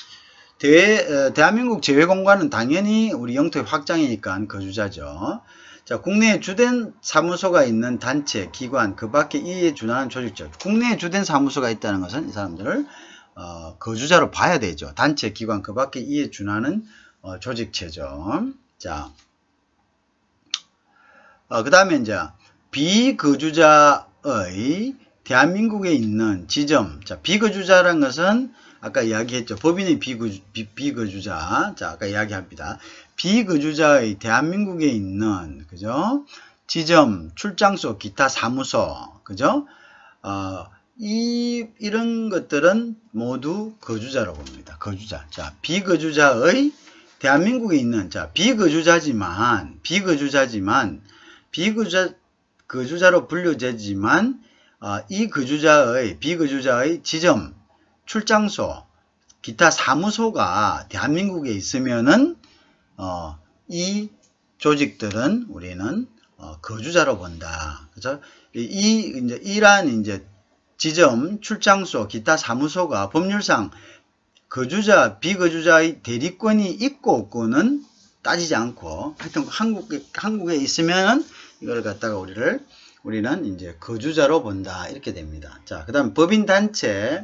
대, 대한민국 제외공간은 당연히 우리 영토의 확장이니까 거주자죠. 자, 국내에 주된 사무소가 있는 단체, 기관, 그 밖에 이에 준하는 조직죠. 국내에 주된 사무소가 있다는 것은 이 사람들을 어, 거주자로 봐야 되죠. 단체, 기관, 그 밖에 이에 준하는 어, 조직체죠. 자, 어, 그 다음에 이제 비거주자의 대한민국에 있는 지점. 자, 비거주자라는 것은 아까 이야기했죠. 법인의 비거주, 비, 비거주자. 자, 아까 이야기합니다. 비거주자의 대한민국에 있는, 그죠? 지점, 출장소, 기타 사무소, 그죠? 어, 이, 이런 것들은 모두 거주자로 봅니다. 거주자. 자, 비거주자의 대한민국에 있는, 자, 비거주자지만, 비거주자지만, 비거주자, 거주자로 분류되지만, 어, 이 거주자의, 비거주자의 지점, 출장소, 기타 사무소가 대한민국에 있으면은, 어, 이 조직들은 우리는, 어, 거주자로 본다. 그죠? 이, 이제, 이란, 이제, 지점, 출장소, 기타 사무소가 법률상 거주자, 비거주자의 대리권이 있고 없고는 따지지 않고, 하여튼 한국에, 한국에 있으면은 이걸 갖다가 우리를, 우리는 이제 거주자로 본다. 이렇게 됩니다. 자, 그 다음 법인단체,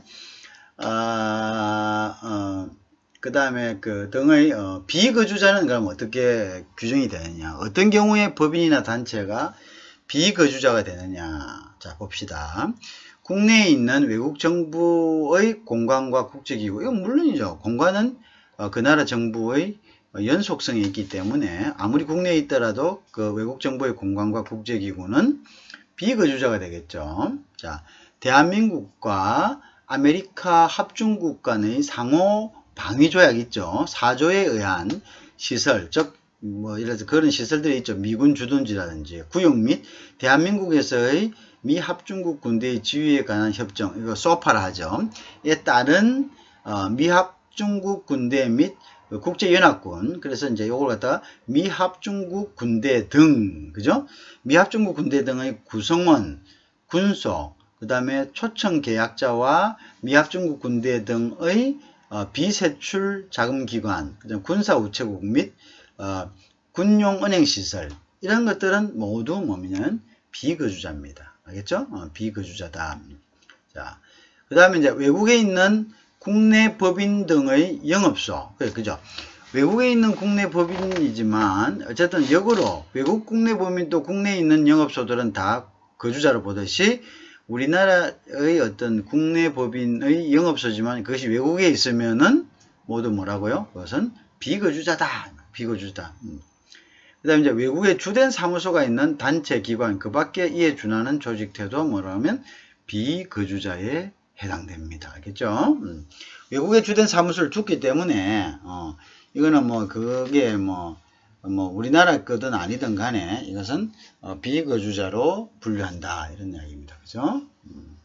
아, 어, 그 다음에 그 등의, 어, 비거주자는 그럼 어떻게 규정이 되느냐. 어떤 경우에 법인이나 단체가 비거주자가 되느냐. 자, 봅시다. 국내에 있는 외국 정부의 공관과 국제기구, 이건 물론이죠. 공관은 어, 그 나라 정부의 연속성이 있기 때문에 아무리 국내에 있더라도 그 외국 정부의 공관과 국제기구는 비거주자가 되겠죠. 자, 대한민국과 아메리카 합중국 간의 상호 방위조약 있죠. 사조에 의한 시설, 즉 뭐 이래서 그런 시설들이 있죠. 미군 주둔지라든지 구역 및 대한민국에서의 미 합중국 군대의 지휘에 관한 협정, 이거 소파라 하죠. 이에 따른 어, 미 합중국 군대 및 국제연합군, 그래서 이제 요걸 갖다가 미 합중국 군대 등, 그죠? 미 합중국 군대 등의 구성원, 군소, 그 다음에 초청 계약자와 미 합중국 군대 등의 어, 비세출 자금기관, 군사 우체국 및 어, 군용 은행시설, 이런 것들은 모두 뭐냐면 비거주자입니다. 알겠죠? 어, 비거주자다. 자, 그 다음에 이제 외국에 있는 국내 법인 등의 영업소. 그죠? 외국에 있는 국내 법인이지만, 어쨌든 역으로 외국 국내 법인도 국내에 있는 영업소들은 다 거주자로 보듯이, 우리나라의 어떤 국내 법인의 영업소지만 그것이 외국에 있으면은 모두 뭐라고요? 그것은 비거주자다. 비거주자. 음. 그 다음에 이제 외국에 주된 사무소가 있는 단체, 기관, 그 밖에 이에 준하는 조직태도 뭐라면 비거주자에 해당됩니다. 알겠죠? 음. 외국에 주된 사무소를 줬기 때문에, 어, 이거는 뭐, 그게 뭐, 뭐, 우리나라 거든 아니든 간에 이것은 어, 비거주자로 분류한다. 이런 이야기입니다. 그죠? 음.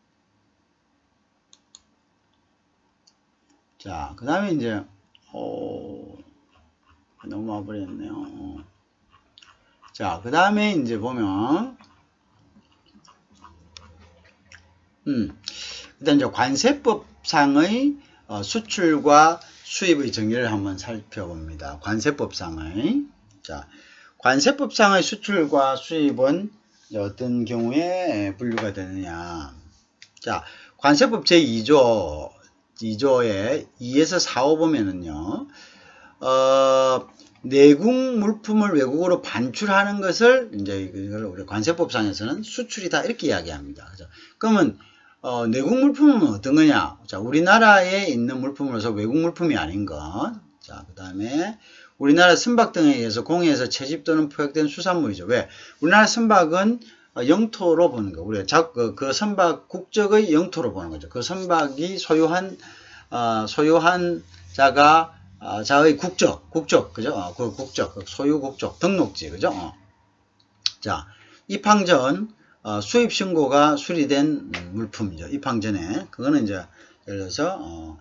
자, 그 다음에 이제, 어, 너무 와버렸네요. 어. 자, 그 다음에 이제 보면, 음, 일단 이제 관세법상의 어, 수출과 수입의 정의를 한번 살펴봅니다. 관세법상의. 자, 관세법상의 수출과 수입은 어떤 경우에 분류가 되느냐. 자, 관세법 제이 조, 이 조에 이에서 사 호 보면은요, 어, 내국 물품을 외국으로 반출하는 것을 이제 이걸 우리 관세법상에서는 수출이다 이렇게 이야기합니다. 그죠? 그러면 어, 내국 물품은 어떤 거냐? 자, 우리나라에 있는 물품으로서 외국 물품이 아닌 것. 자, 그 다음에 우리나라 선박 등에 의해서 공해에서 채집 또는 포획된 수산물이죠. 왜? 우리나라 선박은 영토로 보는 거. 우리가 자, 그, 그 선박 국적의 영토로 보는 거죠. 그 선박이 소유한 어, 소유한 자가 어, 자의 국적, 국적, 그죠? 어, 그 국적, 그 소유 국적, 등록지, 그죠? 어. 자, 입항 전 어, 수입 신고가 수리된 음, 물품이죠. 입항 전에 그거는 이제 예를 들어서 어,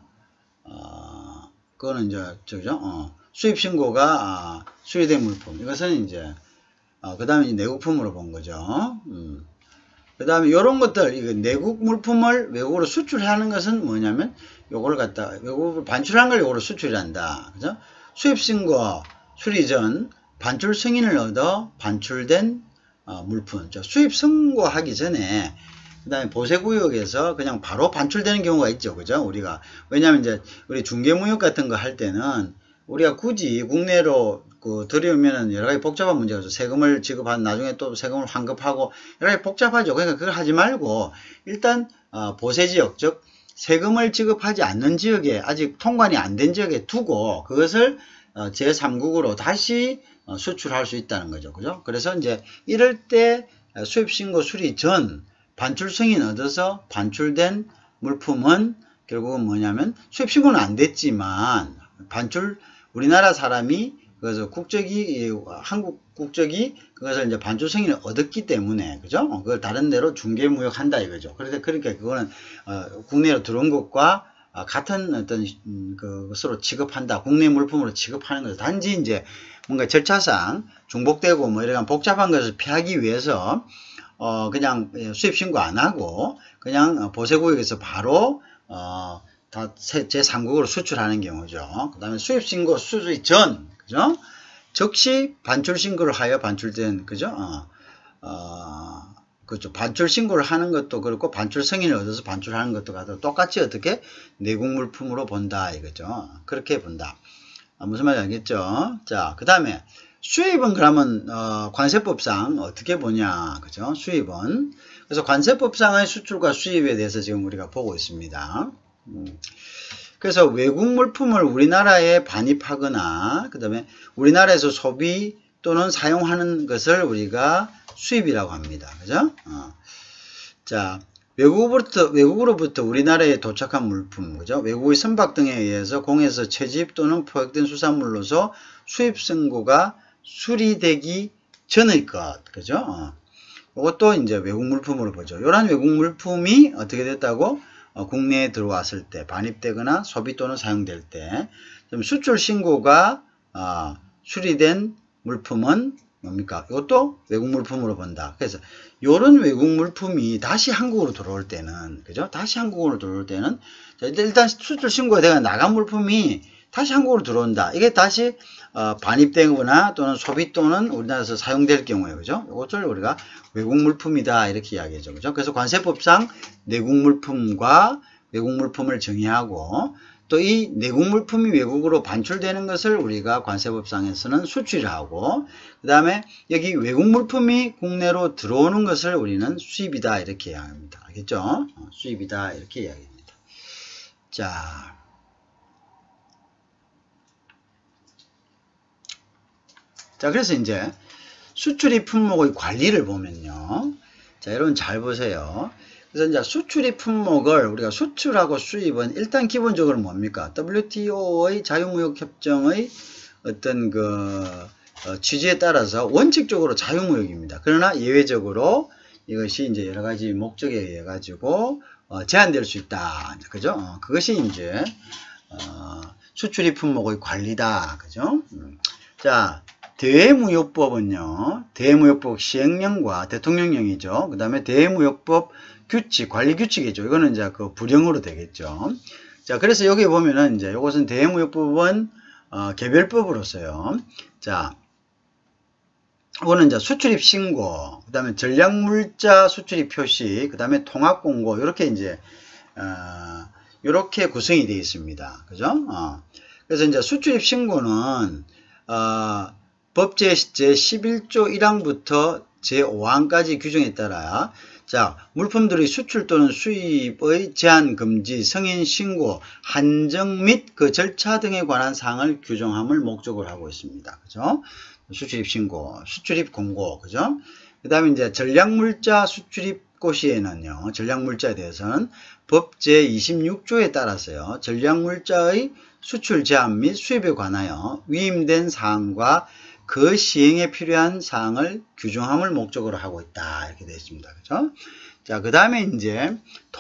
어, 그거는 이제 저죠. 어, 수입 신고가 아, 수리된 물품. 이것은 이제 어, 그다음에 내국품으로 본 거죠. 음. 그다음에 이런 것들, 이거 내국 물품을 외국으로 수출하는 것은 뭐냐면 요거를 갖다 외국으로 반출한 걸 요거로 수출한다. 그죠? 수입 신고 수리 전 반출 승인을 얻어 반출된 어, 물품. 수입 신고하기 전에 그다음에 보세구역에서 그냥 바로 반출되는 경우가 있죠. 그죠? 우리가 왜냐하면 이제 우리 중개무역 같은 거 할 때는 우리가 굳이 국내로 그 들여오면은 여러 가지 복잡한 문제가 있어. 세금을 지급한 나중에 또 세금을 환급하고 여러 가지 복잡하죠. 그러니까 그걸 하지 말고 일단 어, 보세 지역, 즉 세금을 지급하지 않는 지역에 아직 통관이 안 된 지역에 두고 그것을 어, 제삼 국으로 다시 어, 수출할 수 있다는 거죠. 그죠? 그래서 이제 이럴 때 수입신고 수리 전 반출 승인 얻어서 반출된 물품은 결국은 뭐냐면 수입신고는 안 됐지만 반출 우리나라 사람이 그래서 국적이 한국 국적이 그것을 이제 반출 승인을 얻었기 때문에 그죠? 그걸 다른 데로 중개무역 한다 이거죠. 그래서 그러니까 그거는 어, 국내로 들어온 것과 어, 같은 어떤 음, 그것으로 취급한다. 국내 물품으로 취급하는 거죠. 단지 이제 뭔가 절차상 중복되고 뭐 이런 복잡한 것을 피하기 위해서 어 그냥 수입 신고 안 하고 그냥 보세구역에서 바로 어 다 제삼 국으로 수출하는 경우죠. 그 다음에 수입 신고 수리 전 그죠? 즉시 반출 신고를 하여 반출된 그죠? 어, 어, 그렇죠. 반출 신고를 하는 것도 그렇고 반출 승인을 얻어서 반출하는 것도 같아 똑같이 어떻게 내국 물품으로 본다 이거죠. 그렇게 본다. 아, 무슨 말인지 알겠죠? 자, 그 다음에 수입은 그러면 어, 관세법상 어떻게 보냐, 그죠? 수입은 그래서 관세법상의 수출과 수입에 대해서 지금 우리가 보고 있습니다. 음. 그래서 외국 물품을 우리나라에 반입하거나 그 다음에 우리나라에서 소비 또는 사용하는 것을 우리가 수입이라고 합니다. 그죠? 어. 자, 외국으로부터, 외국으로부터 우리나라에 도착한 물품, 그죠? 외국의 선박 등에 의해서 공해에서 채집 또는 포획된 수산물로서 수입 신고가 수리되기 전의 것, 그죠? 어. 이것도 이제 외국 물품으로 보죠. 이러한 외국 물품이 어떻게 됐다고? 어, 국내에 들어왔을 때, 반입되거나 소비 또는 사용될 때, 수출 신고가 어, 수리된 물품은 뭡니까? 이것도 외국 물품으로 본다. 그래서 이런 외국 물품이 다시 한국으로 들어올 때는, 그죠? 다시 한국으로 들어올 때는 일단 수출 신고가 되어 나간 물품이 다시 한국으로 들어온다. 이게 다시 어, 반입되거나 또는 소비 또는 우리나라에서 사용될 경우에 그죠? 이것을 우리가 외국 물품이다 이렇게 이야기하죠. 그죠? 그래서 관세법상 내국 물품과 외국 물품을 정의하고 또 이 내국 물품이 외국으로 반출되는 것을 우리가 관세법상에서는 수출이라 하고, 그 다음에 여기 외국 물품이 국내로 들어오는 것을 우리는 수입이다 이렇게 이야기합니다. 알겠죠? 어, 수입이다 이렇게 이야기합니다. 자, 자 그래서 이제 수출입 품목의 관리를 보면요. 자, 여러분 잘 보세요. 그래서 이제 수출입 품목을 우리가 수출하고 수입은 일단 기본적으로 뭡니까? 더블유티오의 자유무역협정의 어떤 그 어, 취지에 따라서 원칙적으로 자유무역입니다. 그러나 예외적으로 이것이 이제 여러 가지 목적에 의해 가지고 어, 제한될 수 있다. 그죠? 어, 그것이 이제 어, 수출입 품목의 관리다. 그죠? 음. 자, 대무역법은요, 대무역법 시행령과 대통령령이죠. 그 다음에 대무역법 규칙, 관리 규칙이죠. 이거는 이제 그 불령으로 되겠죠. 자, 그래서 여기 보면은 이제 이것은 대무역법은 어, 개별법으로서요. 자, 이거는 이제 수출입 신고, 그 다음에 전략물자 수출입 표시, 그 다음에 통합공고, 이렇게 이제, 어, 이렇게 구성이 되어 있습니다. 그죠? 어. 그래서 이제 수출입 신고는, 어, 법 제십일조 일항부터 제오항까지 규정에 따라, 자, 물품들의 수출 또는 수입의 제한 금지, 승인 신고, 한정 및 그 절차 등에 관한 사항을 규정함을 목적으로 하고 있습니다. 그죠? 수출입 신고, 수출입 공고, 그죠? 그 다음에 이제 전략물자 수출입 고시에는요, 전략물자에 대해서는 법 제이십육조에 따라서요, 전략물자의 수출 제한 및 수입에 관하여 위임된 사항과 그 시행에 필요한 사항을 규정함을 목적으로 하고 있다. 이렇게 되어 있습니다. 그죠? 자, 그 다음에 이제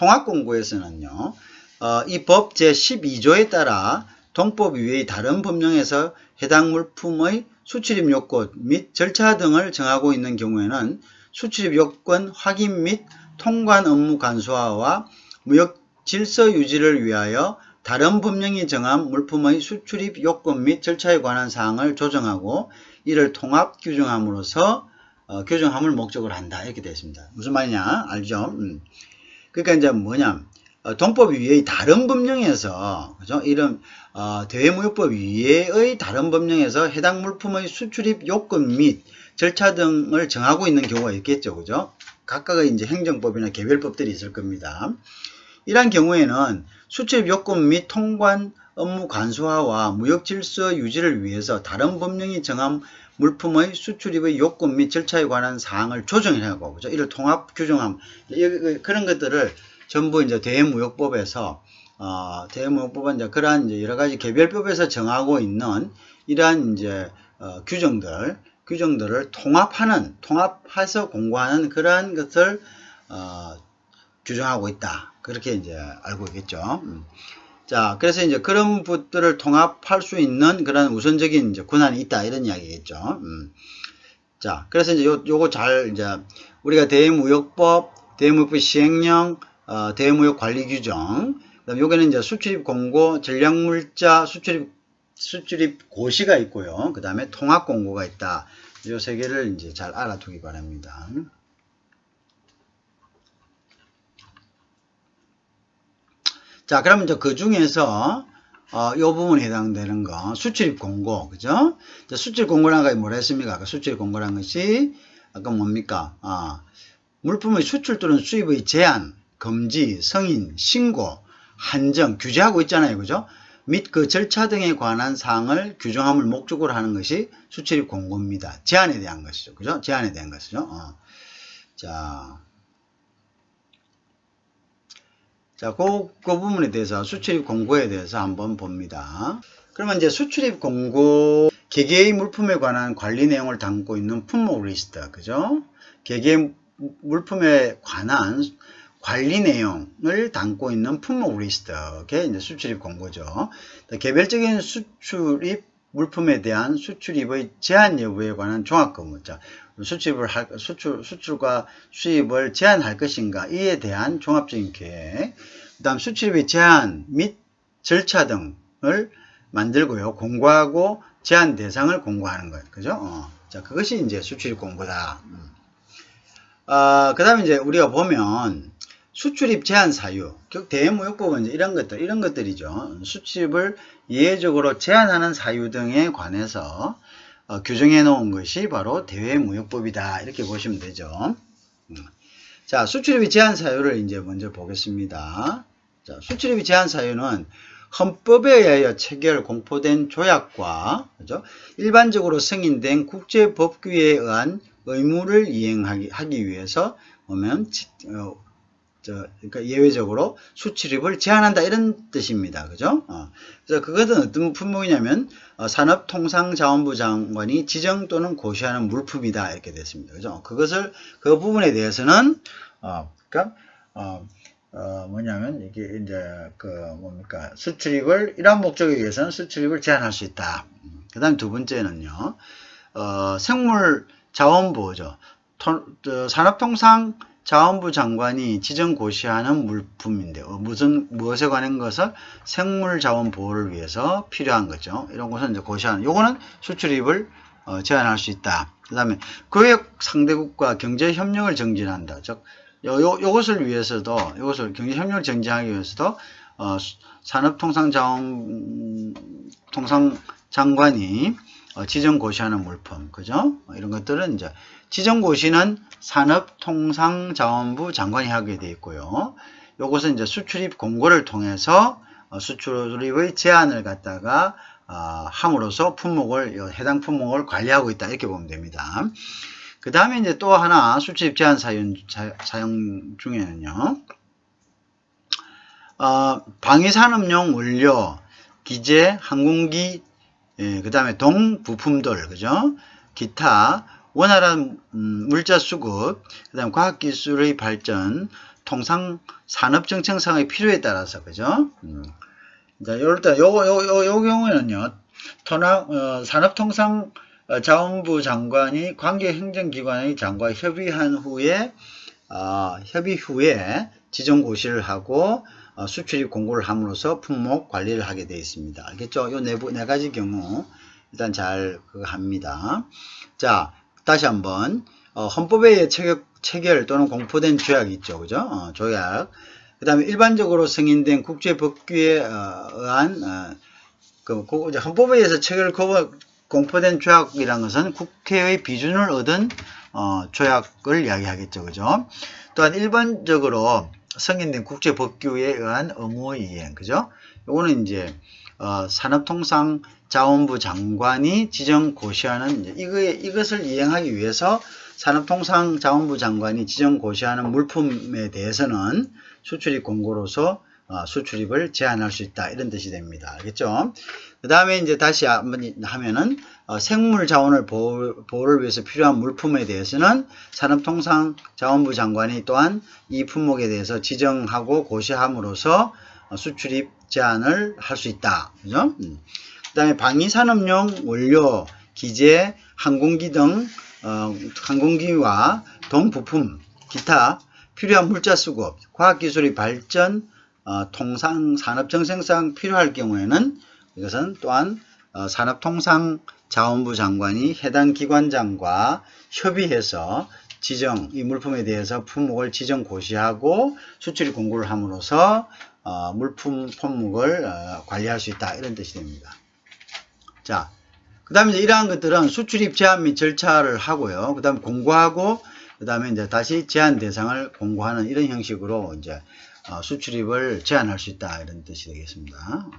통합공고에서는요, 어, 이 법 제십이조에 따라 동법 이외의 다른 법령에서 해당 물품의 수출입 요건 및 절차 등을 정하고 있는 경우에는 수출입 요건 확인 및 통관 업무 간소화와 무역 질서 유지를 위하여 다른 법령이 정한 물품의 수출입 요건 및 절차에 관한 사항을 조정하고 이를 통합 규정함으로써 어, 규정함을 목적으로 한다. 이렇게 되어 있습니다. 무슨 말이냐? 알죠? 음. 그러니까 이제 뭐냐? 어, 동법 이외의 다른 법령에서, 그죠? 이런 어, 대외무역법 이외의 다른 법령에서 해당 물품의 수출입 요건 및 절차 등을 정하고 있는 경우가 있겠죠, 그죠? 각각의 이제 행정법이나 개별법들이 있을 겁니다. 이러한 경우에는 수출입 요건 및 통관 업무 간소화와 무역 질서 유지를 위해서 다른 법령이 정한 물품의 수출입의 요건 및 절차에 관한 사항을 조정하고, 그죠? 이를 통합 규정함. 그런 것들을 전부 이제 대무역법에서, 어, 대무역법은 이제 그러한 이제 여러 가지 개별법에서 정하고 있는 이러한 이제, 어, 규정들, 규정들을 통합하는, 통합해서 공고하는 그러한 것을, 어, 규정하고 있다. 그렇게 이제 알고 있겠죠. 음. 자, 그래서 이제 그런 것들을 통합할 수 있는 그런 우선적인 이제 권한이 있다. 이런 이야기겠죠. 음. 자, 그래서 이제 요, 요거 잘, 이제, 우리가 대무역법, 대무역법 시행령, 어, 대무역 관리 규정, 그 다음에 요게는 이제 수출입 공고, 전략물자, 수출입, 수출입 고시가 있고요. 그 다음에 통합 공고가 있다. 요 세 개를 이제 잘 알아두기 바랍니다. 자, 그러면 이제 그 중에서, 어, 요 부분에 해당되는 거, 수출입 공고, 그죠? 수출입 공고라는 게 뭐라 했습니까? 아까 수출입 공고라는 것이, 아까 뭡니까? 아, 물품의 수출 또는 수입의 제한, 금지, 승인, 신고, 한정, 규제하고 있잖아요. 그죠? 및 그 절차 등에 관한 사항을 규정함을 목적으로 하는 것이 수출입 공고입니다. 제한에 대한 것이죠. 그죠? 제한에 대한 것이죠. 어. 자. 자, 그, 그 부분에 대해서 수출입 공고에 대해서 한번 봅니다. 그러면 이제 수출입 공고, 개개의 물품에 관한 관리 내용을 담고 있는 품목 리스트, 그죠? 개개의 물품에 관한 관리 내용을 담고 있는 품목 리스트, 그게 이제 수출입 공고죠. 개별적인 수출입 물품에 대한 수출입의 제한 여부에 관한 종합근무자. 수출입을 할, 수출, 수출과 수입을 제한할 것인가, 이에 대한 종합적인 계획. 그 다음 수출입의 제한 및 절차 등을 만들고요. 공고하고 제한 대상을 공고하는 거예요. 그죠? 어. 자, 그것이 이제 수출입 공고다. 음. 아, 그 다음에 이제 우리가 보면 수출입 제한 사유, 대외무역법은 이제 이런 것들, 이런 것들이죠. 수출입을 예외적으로 제한하는 사유 등에 관해서 어, 규정해 놓은 것이 바로 대외무역법이다. 이렇게 보시면 되죠. 자, 수출입의 제한 사유를 이제 먼저 보겠습니다. 자, 수출입의 제한 사유는 헌법에 의하여 체결 공포된 조약과 그죠? 일반적으로 승인된 국제법규에 의한 의무를 이행하기 하기 위해서 보면 어, 저, 그러니까 예외적으로 수출입을 제한한다 이런 뜻입니다. 그죠? 어. 그래서 그것은 어떤 품목이냐면 어, 산업통상자원부 장관이 지정 또는 고시하는 물품이다 이렇게 됐습니다. 그죠? 그것을 그 부분에 대해서는 어, 그러니까 어, 어, 뭐냐면 이게 이제 그 뭡니까 수출입을 이러한 목적에 의해서는 수출입을 제한할 수 있다. 그 다음 두 번째는요, 어, 생물자원부죠. 산업통상 자원부 장관이 지정 고시하는 물품인데요. 무슨, 무엇에 관한 것을 생물자원 보호를 위해서 필요한 거죠. 이런 것은 이제 고시하는, 요거는 수출입을 어, 제한할 수 있다. 그 다음에 교역 상대국과 경제협력을 정진한다. 즉, 요, 요, 요것을 위해서도, 요것을 경제협력을 정진하기 위해서도, 어, 산업통상자원, 통상장관이 어, 지정 고시하는 물품, 그죠? 이런 것들은 이제 지정 고시는 산업통상자원부 장관이 하게 되어 있고요. 요것은 이제 수출입 공고를 통해서 어, 수출입의 제한을 갖다가 어, 함으로써 품목을 해당 품목을 관리하고 있다 이렇게 보면 됩니다. 그 다음에 이제 또 하나 수출입 제한 사용, 사용 중에는요, 어, 방위산업용 원료, 기재, 항공기, 예, 그 다음에 동부품들, 그죠? 기타, 원활한 음, 물자 수급, 그 다음에 과학기술의 발전, 통상 산업정책상의 필요에 따라서, 그죠? 음. 자, 일단 요, 요, 요, 요 경우에는요, 토나, 어, 산업통상자원부 장관이 관계행정기관의 장과 협의한 후에, 어, 협의 후에 지정 고시를 하고, 어, 수출입 공고를 함으로써 품목 관리를 하게 되어 있습니다. 알겠죠? 요 네, 네 가지 경우 일단 잘 그거 합니다. 자, 다시 한번 어, 헌법에 의해 체결, 체결 또는 공포된 조약이 있죠, 그죠? 어, 조약. 그 다음에 일반적으로 승인된 국제법규에 어, 의한 어, 그, 그 헌법에 의해서 체결 공포된 조약이라는 것은 국회의 비준을 얻은 어, 조약을 이야기하겠죠, 그죠? 또한 일반적으로 승인된 국제법규에 의한 의무 이행, 그죠? 요거는 이제, 어, 산업통상자원부 장관이 지정 고시하는, 이제 이거, 이것을 이행하기 위해서 산업통상자원부 장관이 지정 고시하는 물품에 대해서는 수출입 공고로서 어, 수출입을 제한할 수 있다. 이런 뜻이 됩니다. 알겠죠? 그 다음에 이제 다시 한번 하면은, 어, 생물 자원을 보호, 보호를 위해서 필요한 물품에 대해서는 산업통상자원부 장관이 또한 이 품목에 대해서 지정하고 고시함으로써 어, 수출입 제한을 할 수 있다. 그죠? 음. 그 다음에 방위산업용 원료, 기재, 항공기 등, 어, 항공기와 동부품, 기타, 필요한 물자 수급, 과학기술의 발전, 어, 통상 산업정책상 필요할 경우에는 이것은 또한 어, 산업통상자원부 장관이 해당 기관장과 협의해서 지정 이 물품에 대해서 품목을 지정 고시하고 수출입 공고를 함으로써 어, 물품 품목을 어, 관리할 수 있다 이런 뜻이 됩니다. 자, 그 다음에 이제 이러한 것들은 수출입 제한 및 절차를 하고요. 그 다음에 공고하고 그 다음에 이제 다시 제한 대상을 공고하는 이런 형식으로 이제 어, 수출입을 제한할 수 있다 이런 뜻이 되겠습니다.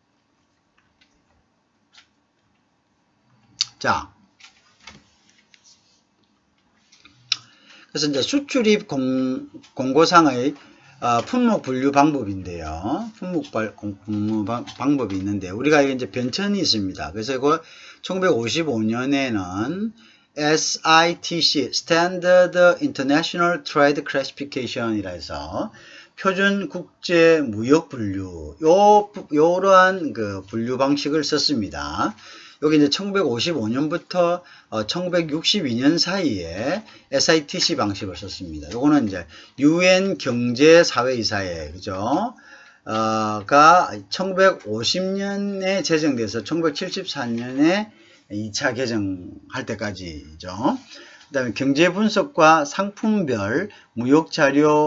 자, 그래서 이제 수출입 공, 공고상의 어, 품목 분류 방법인데요. 품목 발, 공, 공모 방, 방법이 있는데 우리가 이제 변천이 있습니다. 그래서 그 천구백오십오 년에는 에스 아이 티 씨 Standard International Trade Classification이라 해서 표준 국제 무역 분류 요 요러한 그 분류 방식을 썼습니다. 여기 이제 천구백오십오 년부터 어, 천구백육십이 년 사이에 에스 아이 티 씨 방식을 썼습니다. 요거는 이제 유엔 경제사회이사회 그죠? 어, 가 천구백오십 년에 제정돼서 천구백칠십사 년에 이 차 개정할 때까지죠. 그 다음에 경제 분석과 상품별 무역 자료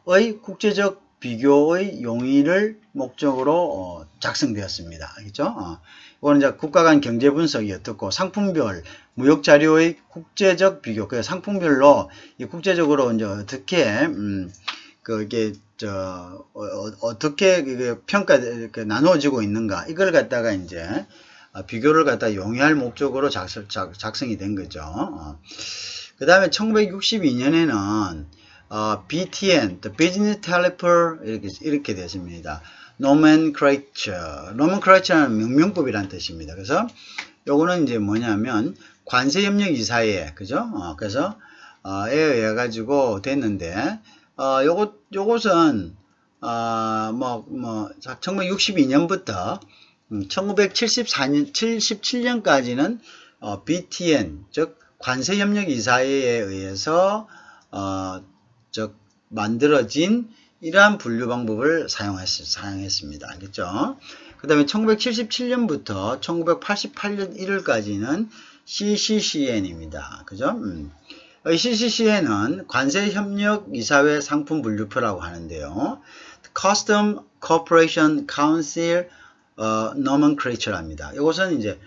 국제적 비교의 용의를 목적으로 어, 작성되었습니다. 알겠죠? 어. 이거는 이제 국가 간 경제 분석이 어떻고 상품별 무역 자료의 국제적 비교, 그 상품별로 이 국제적으로 이제 어떻게 음, 그게 저 어, 어떻게 그 평가 그 나누어지고 있는가 이걸 갖다가 이제 비교를 갖다 용이할 목적으로 작성, 작, 작성이 된 거죠. 어. 그 다음에 천구백육십이 년에는 어, 비티엔, The Business Teleper 이렇게 이렇게 됐습니다. Nomenclature, Nomenclature는 명명법이라는 뜻입니다. 그래서 요거는 이제 뭐냐면 관세 협력 이사회, 그죠? 어, 그래서 어, 에 의해 가지고 됐는데 어, 요것 요것은 어, 뭐 뭐 천구백육십이 년부터 음, 천구백칠십사 년, 칠십칠 년까지는 어, 비티엔, 즉 관세협력이사회에 의해서 어, 즉 만들어진 이러한 분류 방법을 사용했, 사용했습니다. 알겠죠? 그 다음에 천구백칠십칠 년부터 천구백팔십팔 년 일 월까지는 씨씨씨엔입니다. 그죠? 음. 이 씨씨씨엔은 관세협력이사회 상품 분류표라고 하는데요. Custom Cooperation Council 어, nomenclature랍니다. 이것은 이제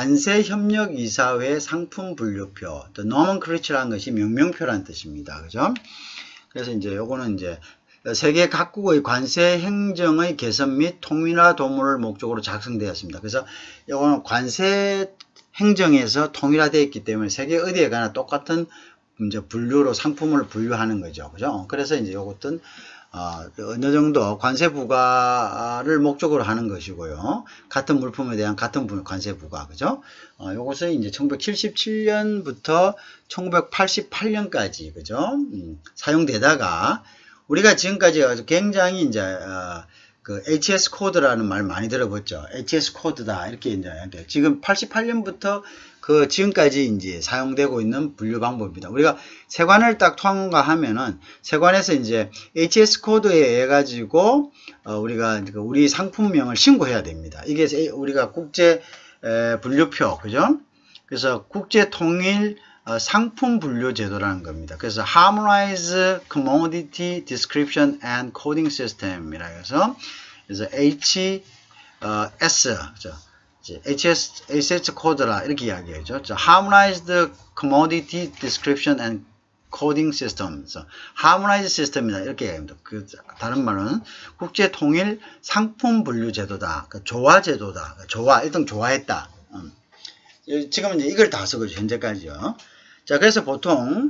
관세협력이사회 상품 분류표, 또 nomenclature라는 것이 명명표라는 뜻입니다. 그죠? 그래서 이제 요거는 이제 세계 각국의 관세 행정의 개선 및 통일화 도모를 목적으로 작성되었습니다. 그래서 요거는 관세 행정에서 통일화되어 있기 때문에 세계 어디에 가나 똑같은 이제 분류로 상품을 분류하는 거죠. 그죠? 그래서 이제 요것은 어, 어느 정도 관세 부과를 목적으로 하는 것이고요. 같은 물품에 대한 같은 관세 부과, 그죠? 어, 요것은 이제 천구백칠십칠 년부터 천구백팔십팔 년까지, 그죠? 음, 사용되다가, 우리가 지금까지 아주 굉장히 이제, 어, 그 에이치에스 코드라는 말 많이 들어봤죠. 에이치에스 코드다. 이렇게 이제, 지금 팔십팔 년부터 그 지금까지 이제 사용되고 있는 분류 방법입니다. 우리가 세관을 딱 통과하면은 세관에서 이제 에이치에스 코드에 의해 가지고 어 우리가 우리 상품명을 신고해야 됩니다. 이게 우리가 국제 에 분류표, 그죠? 그래서 국제 통일 어 상품 분류 제도라는 겁니다. 그래서 Harmonized Commodity Description and Coding System이라 해서 그래서 에이치 에스 그죠? 에이치에스, 에이치에스 코드라 이렇게 이야기하죠. Harmonized Commodity Description and Coding System. Harmonized System이다 이렇게 이야기합니다. 그 다른 말은 국제 통일 상품 분류 제도다. 그 조화 제도다. 조화 일등 조화했다. 음. 지금은 이제 이걸 다 쓰고 현재까지요. 자, 그래서 보통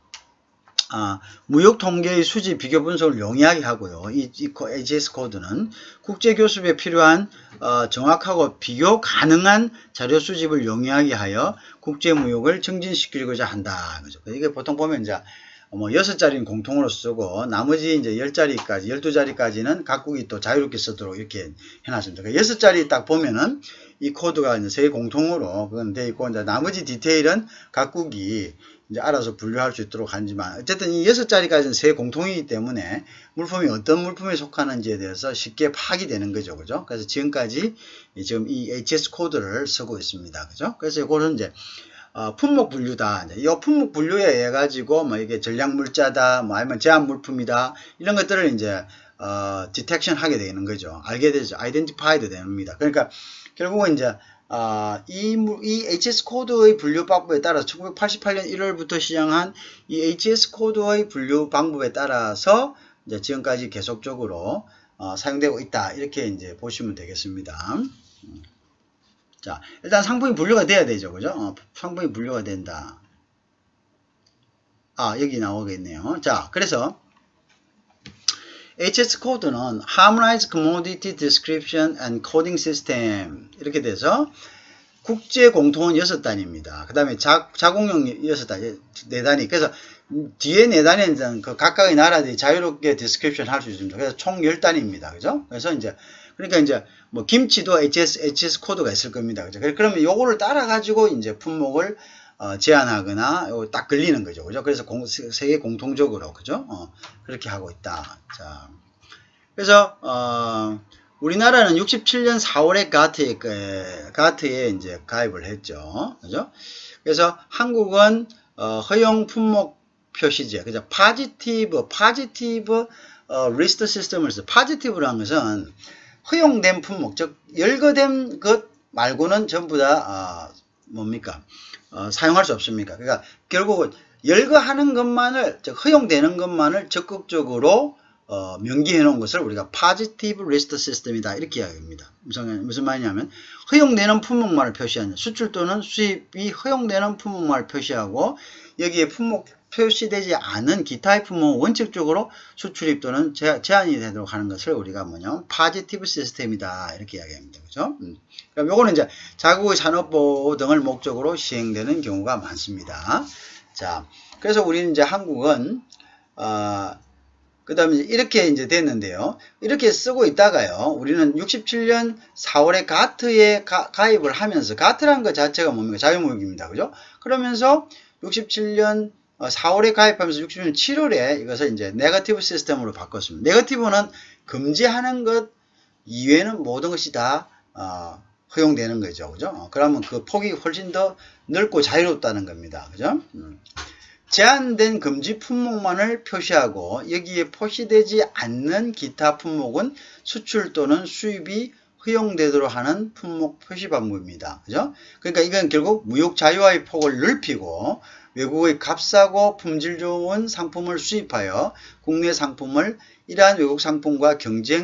아, 무역 통계의 수지 비교 분석을 용이하게 하고요. 이, 이 에이치에스 코드는 국제 교습에 필요한 어, 정확하고 비교 가능한 자료 수집을 용이하게 하여 국제 무역을 증진시키고자 한다. 그죠? 이게 보통 보면 이제 뭐 여섯 자리는 공통으로 쓰고 나머지 이제 열 자리까지, 열두 자리까지는 각국이 또 자유롭게 쓰도록 이렇게 해놨습니다. 그러니까 여섯 자리 딱 보면은 이 코드가 이제 세계 공통으로 그건 돼 있고 이제 나머지 디테일은 각국이 이제 알아서 분류할 수 있도록 하지만 어쨌든 이 여섯 자리까지는 세 공통이기 때문에 물품이 어떤 물품에 속하는지에 대해서 쉽게 파악이 되는 거죠. 그죠? 그래서 지금까지 지금 이 에이치에스 코드를 쓰고 있습니다. 그죠? 그래서 이거는 이제 어, 품목 분류다. 이 품목 분류에 의해 가지고 뭐 이게 전략 물자다, 뭐 아니면 제한 물품이다 이런 것들을 이제 어, 디텍션 하게 되는 거죠. 알게 되죠. 아이덴티파이드 됩니다. 그러니까 결국은 이제 아, 이, 이 에이치에스 코드의 분류 방법에 따라서 천구백팔십팔 년 일 월부터 시작한 이 에이치에스 코드의 분류 방법에 따라서 이제 지금까지 계속적으로 어, 사용되고 있다. 이렇게 이제 보시면 되겠습니다. 자, 일단 상품이 분류가 돼야 되죠. 그죠? 어, 상품이 분류가 된다. 아, 여기 나오겠네요. 자, 그래서 에이치에스 코드는 Harmonized Commodity Description and Coding System 이렇게 돼서 국제 공통은 여섯 단입니다. 그 다음에 자공용 여섯 단, 네 단위. 그래서 뒤에 네 단위는 그 각각의 나라들이 자유롭게 디스크립션 할 수 있습니다. 그래서 총 열 단입니다. 그죠? 그래서 이제 그러니까 이제 뭐 김치도 에이치에스, 에이치에스 코드가 있을 겁니다. 그죠? 그러면 요거를 따라 가지고 이제 품목을 어, 제한하거나 딱 걸리는 거죠. 그죠? 그래서 공, 세계 공통적으로 그죠? 어, 그렇게 하고 있다. 자, 그래서 어, 우리나라는 육십칠 년 사월에 가트에 가트에 이제 가입을 했죠. 그죠? 그래서 한국은 어, 허용 품목 표시제, 그죠? 파지티브, 파지티브 어, 리스트 시스템을 써. positive라는 것은 허용된 품목, 즉 열거된 것 말고는 전부 다 어, 뭡니까? 어, 사용할 수 없습니까? 그러니까 결국은 열거하는 것만을, 즉 허용되는 것만을 적극적으로 어, 명기해 놓은 것을 우리가 positive list system이다 이렇게 이야기합니다. 무슨, 무슨 말이냐면 허용되는 품목만을 표시하는, 수출 또는 수입이 허용되는 품목만을 표시하고 여기에 품목 표시되지 않은 기타의 품목은 원칙적으로 수출입 또는 제, 제한이 되도록 하는 것을 우리가 뭐냐 positive system이다 이렇게 이야기합니다. 그죠? 음. 그럼 요거는 이제 자국의 산업보호 등을 목적으로 시행되는 경우가 많습니다. 자, 그래서 우리는 이제 한국은 어, 그 다음에 이렇게 이제 됐는데요. 이렇게 쓰고 있다가요. 우리는 육십칠 년 사월에 가트에 가, 가입을 하면서, 가트라는 것 자체가 뭡니까? 자유무역입니다. 그죠? 그러면서 육십칠 년 사월에 가입하면서 육십칠 년 칠월에 이것을 이제 네거티브 시스템으로 바꿨습니다. 네거티브는 금지하는 것 이외에는 모든 것이 다, 어, 허용되는 거죠. 그죠? 어, 그러면 그 폭이 훨씬 더 넓고 자유롭다는 겁니다. 그죠? 음. 제한된 금지 품목만을 표시하고 여기에 표시되지 않는 기타 품목은 수출 또는 수입이 허용되도록 하는 품목 표시 방법입니다. 그죠? 그러니까 이건 결국 무역 자유화의 폭을 넓히고 외국의 값싸고 품질 좋은 상품을 수입하여 국내 상품을 이러한 외국 상품과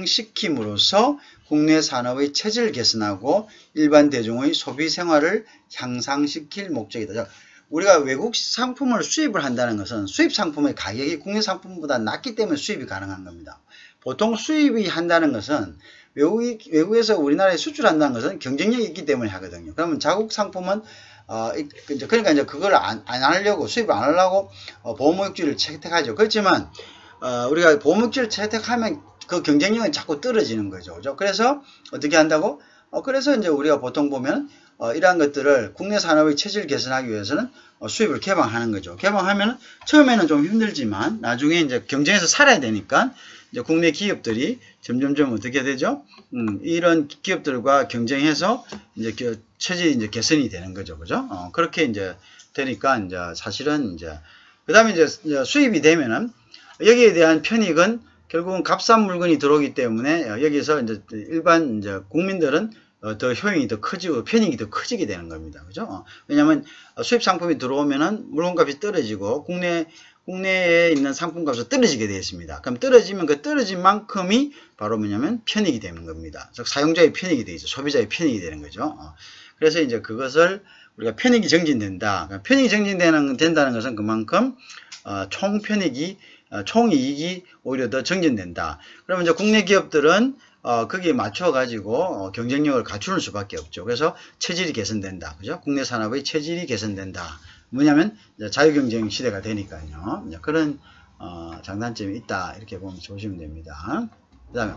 경쟁시킴으로써 국내 산업의 체질 개선하고 일반 대중의 소비 생활을 향상시킬 목적이다. 우리가 외국 상품을 수입을 한다는 것은 수입 상품의 가격이 국내 상품보다 낮기 때문에 수입이 가능한 겁니다. 보통 수입이 한다는 것은 외국이, 외국에서 우리나라에 수출한다는 것은 경쟁력이 있기 때문에 하거든요. 그러면 자국 상품은 어, 그러니까 이제 그걸 안, 안 하려고, 수입을 안 하려고 어, 보호무역주의를 채택하죠. 그렇지만 어, 우리가 보호무역주의를 채택하면 그 경쟁력은 자꾸 떨어지는 거죠. 그죠? 그래서 어떻게 한다고? 어, 그래서 이제 우리가 보통 보면 어, 이러한 것들을 국내 산업의 체질 개선하기 위해서는 어, 수입을 개방하는 거죠. 개방하면은 처음에는 좀 힘들지만 나중에 이제 경쟁에서 살아야 되니까 이제 국내 기업들이 점점점 어떻게 되죠? 음, 이런 기업들과 경쟁해서 이제 그 체질이 이제 개선이 되는 거죠. 그죠? 어, 그렇게 이제 되니까 이제 사실은 이제 그 다음에 이제 수입이 되면은 여기에 대한 편익은 결국은 값싼 물건이 들어오기 때문에 여기서 이제 일반 이제 국민들은 어, 더 효용이 더 커지고 편익이 더 커지게 되는 겁니다. 그죠? 어, 왜냐하면 수입 상품이 들어오면은 물건값이 떨어지고 국내 국내에 있는 상품값이 떨어지게 되어 있습니다. 그럼 떨어지면 그 떨어진 만큼이 바로 뭐냐면 편익이 되는 겁니다. 즉 사용자의 편익이 되죠. 소비자의 편익이 되는 거죠. 어, 그래서 이제 그것을 우리가 편익이 정진된다. 그러니까 편익이 정진되는 된다는 것은 그만큼 어, 총 편익이 어, 총 이익이 오히려 더 정진된다. 그러면 이제 국내 기업들은 어, 거기에 맞춰가지고, 어, 경쟁력을 갖추는 수밖에 없죠. 그래서 체질이 개선된다. 그죠? 국내 산업의 체질이 개선된다. 뭐냐면, 자유경쟁 시대가 되니까요. 그런, 어, 장단점이 있다. 이렇게 보면, 보시면 됩니다. 그 다음에,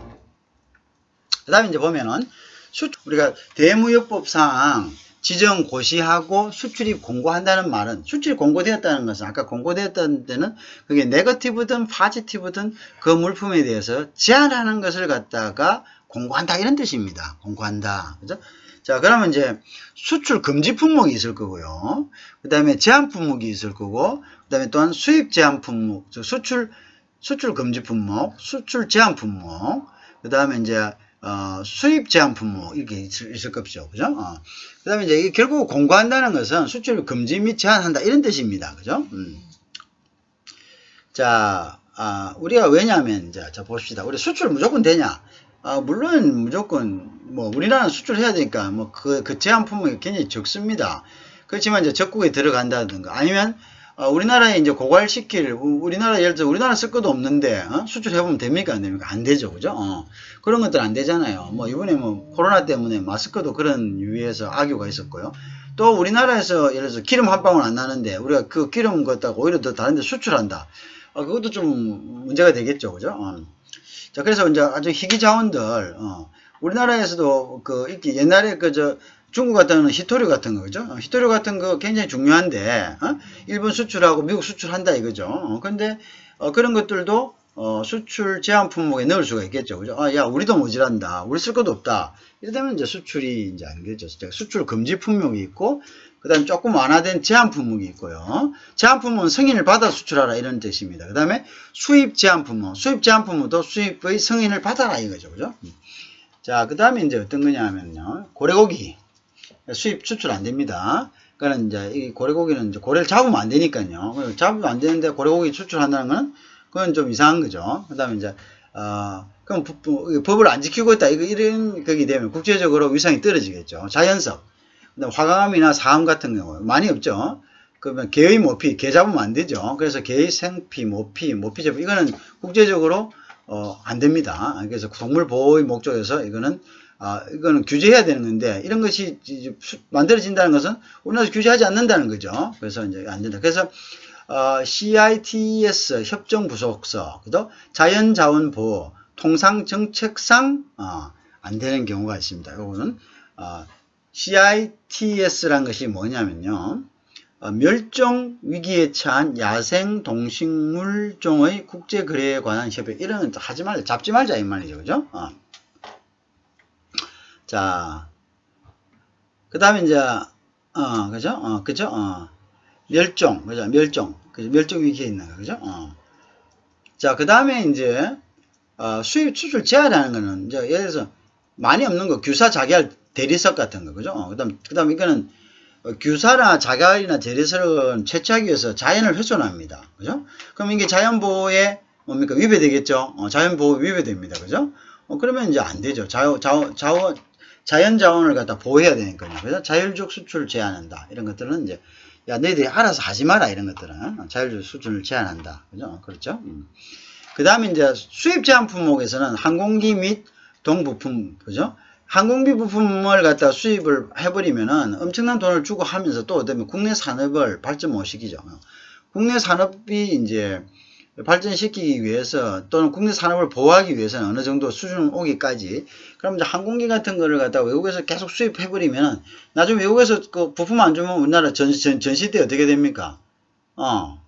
그 다음에 이제 보면은, 수, 우리가 대무역법상 지정 고시하고 수출입 공고한다는 말은, 수출입 공고되었다는 것은, 아까 공고되었다는 때는 그게 네거티브든 파지티브든 그 물품에 대해서 제한하는 것을 갖다가 공고한다 이런 뜻입니다. 공고한다. 그죠? 자, 그러면 이제 수출 금지 품목이 있을 거고요. 그 다음에 제한 품목이 있을 거고, 그 다음에 또한 수입 제한 품목, 즉 수출, 수출 금지 품목, 수출 제한 품목, 그 다음에 이제 어, 수입 제한 품목 이렇게 있을, 있을 겁죠. 그죠? 어. 그 다음에 이제 이게 결국 공고한다는 것은 수출 금지 및 제한한다 이런 뜻입니다. 그죠? 음. 자, 아, 우리가 왜냐하면, 자, 자, 봅시다. 우리 수출 무조건 되냐? 아, 물론 무조건, 뭐, 우리나라는 수출해야 되니까, 뭐, 그, 그 제한 품목이 굉장히 적습니다. 그렇지만 이제 적국에 들어간다든가, 아니면, 어, 우리나라에 이제 고갈시킬, 우리나라, 예를 들어, 우리나라 쓸 것도 없는데, 어? 수출해보면 됩니까? 안 됩니까? 안 되죠. 그죠? 어. 그런 것들 안 되잖아요. 뭐, 이번에 뭐, 코로나 때문에 마스크도 그런 유의에서 악유가 있었고요. 또 우리나라에서, 예를 들어서 기름 한 방울 안 나는데, 우리가 그 기름 갖다가 오히려 더 다른 데 수출한다. 어, 그것도 좀 문제가 되겠죠. 그죠? 어. 자, 그래서 이제 아주 희귀 자원들, 어. 우리나라에서도 그, 이렇게 옛날에 그, 저, 중국 같은 건 히토류 같은 거, 그죠? 히토류 같은 거 굉장히 중요한데, 어? 일본 수출하고 미국 수출한다 이거죠. 어, 근데, 어, 그런 것들도, 어, 수출 제한 품목에 넣을 수가 있겠죠. 그죠? 아, 야, 우리도 모자란다. 우리 쓸 것도 없다. 이러면 이제 수출이 이제 안 되죠. 수출 금지 품목이 있고, 그 그 다음에 조금 완화된 제한 품목이 있고요. 제한 품목은 승인을 받아 수출하라 이런 뜻입니다. 그 다음에 수입 제한 품목, 수입 제한 품목도 수입의 승인을 받아라 이거죠. 그죠? 자, 그 다음에 이제 어떤 거냐 하면요. 고래고기. 수입 수출 안 됩니다. 그러니까 이제 이 고래고기는 이제 고래를 잡으면 안 되니까요. 잡으면 안 되는데 고래고기 수출한다는 건 그건 좀 이상한 거죠. 그 다음에 이제, 어, 그럼 법을 안 지키고 있다. 이거 이런 거기 되면 국제적으로 위상이 떨어지겠죠. 자연석. 그다음 화강암이나 사암 같은 경우 많이 없죠. 그러면 개의 모피, 개 잡으면 안 되죠. 그래서 개의 생피, 모피, 모피 제품 이거는 국제적으로 어, 안 됩니다. 그래서 동물 보호의 목적에서 이거는 아, 이거는 규제해야 되는 건데 이런 것이 만들어진다는 것은 우리나라에서 규제하지 않는다는 거죠. 그래서 이제 안 된다. 그래서 어, 씨아이티에스 협정 부속서, 그도 자연자원보호, 통상정책상 어, 안 되는 경우가 있습니다. 이거는 어, 씨아이티에스란 것이 뭐냐면요. 어, 멸종 위기에 처한 야생 동식물종의 국제 거래에 관한 협약 이런 거 하지 말자, 잡지 말자 이 말이죠, 그죠? 어. 자, 그 다음에 이제 어, 그죠? 어, 그죠? 어. 멸종, 그죠? 멸종, 그죠? 멸종 위기에 있는 거, 그죠? 어. 자, 그 다음에 이제 어, 수입 수출 제한하는 거는 이제 예를 들어서 많이 없는 거, 규사 자기할 대리석 같은 거, 그죠? 어, 그다음 그다음 이거는 규사나 자갈이나 대리석은 채취하기 위해서 자연을 훼손합니다, 그죠? 그럼 이게 자연보호에 뭡니까 위배되겠죠? 어, 자연보호 위배됩니다, 그죠? 어, 그러면 이제 안 되죠. 자원 자원 자원 자연 자원을 갖다 보호해야 되니까요. 그래서 자율적 수출 제한한다. 이런 것들은 이제 야 너희들이 알아서 하지 마라 이런 것들은 자율적 수출을 제한한다, 그죠? 그렇죠? 음. 그 다음에 이제 수입 제한 품목에서는 항공기 및 동부품, 그죠? 항공기 부품을 갖다 수입을 해버리면은 엄청난 돈을 주고 하면서 또 어쩌면 국내 산업을 발전 못 시키죠. 국내 산업이 이제 발전시키기 위해서 또는 국내 산업을 보호하기 위해서는 어느 정도 수준 오기까지 그럼 이제 항공기 같은 거를 갖다 외국에서 계속 수입해버리면은 나중에 외국에서 그 부품 안 주면 우리나라 전, 전, 전시 때 어떻게 됩니까? 어.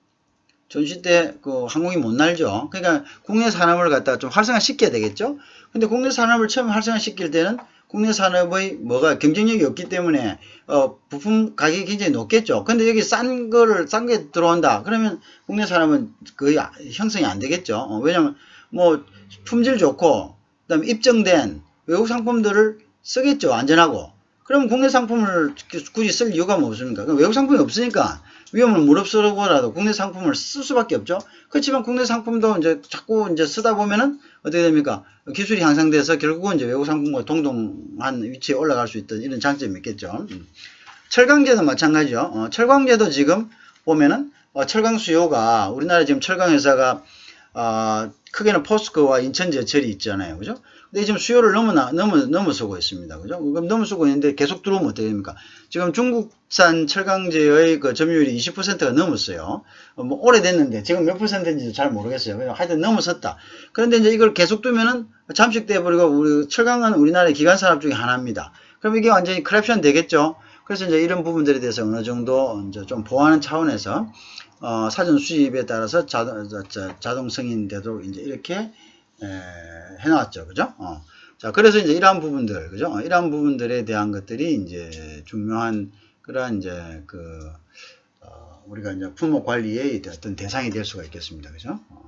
전시 때 그 항공이 못 날죠. 그러니까 국내 산업을 갖다가 좀 활성화 시켜야 되겠죠. 근데 국내 산업을 처음 활성화 시킬 때는 국내 산업의 뭐가 경쟁력이 없기 때문에 어 부품 가격이 굉장히 높겠죠. 근데 여기 싼 거를 싼 게 들어온다. 그러면 국내 산업은 거의 형성이 안 되겠죠. 어, 왜냐면 뭐 품질 좋고 그다음에 입증된 외국 상품들을 쓰겠죠. 안전하고. 그럼 국내 상품을 굳이 쓸 이유가 뭐 없습니까? 외국 상품이 없으니까 위험을 무릅쓰고라도 국내 상품을 쓸 수밖에 없죠. 그렇지만 국내 상품도 이제 자꾸 이제 쓰다 보면은 어떻게 됩니까? 기술이 향상돼서 결국은 이제 외국 상품과 동등한 위치에 올라갈 수 있던 이런 장점이 있겠죠. 철강제도 마찬가지죠. 어, 철강제도 지금 보면은 어, 철강 수요가 우리나라 지금 철강 회사가 어, 크게는 포스코와 인천제철이 있잖아요, 그죠? 근데 지금 수요를 너무 너무 넘어서고 있습니다, 그죠? 그럼 넘어서고 있는데 계속 들어오면 어떻게 됩니까? 지금 중국산 철강제의 그 점유율이 이십 퍼센트가 넘었어요. 어, 뭐 오래됐는데 지금 몇 퍼센트인지 잘 모르겠어요. 하여튼 넘어섰다. 그런데 이제 이걸 계속 두면은 잠식돼 버리고 우리 철강은 우리나라의 기간 산업 중에 하나입니다. 그럼 이게 완전히 크랩션 되겠죠? 그래서 이제 이런 부분들에 대해서 어느 정도 이제 좀 보완하는 차원에서 어, 사전 수입에 따라서 자동, 자동 승인되도록 이제 이렇게 에, 해놨죠, 그죠? 어. 자, 그래서 이제 이러한 부분들, 그죠? 어, 이러한 부분들에 대한 것들이 이제 중요한 그러한 이제 그 어, 우리가 이제 품목 관리의 어떤 대상이 될 수가 있겠습니다, 그죠? 어.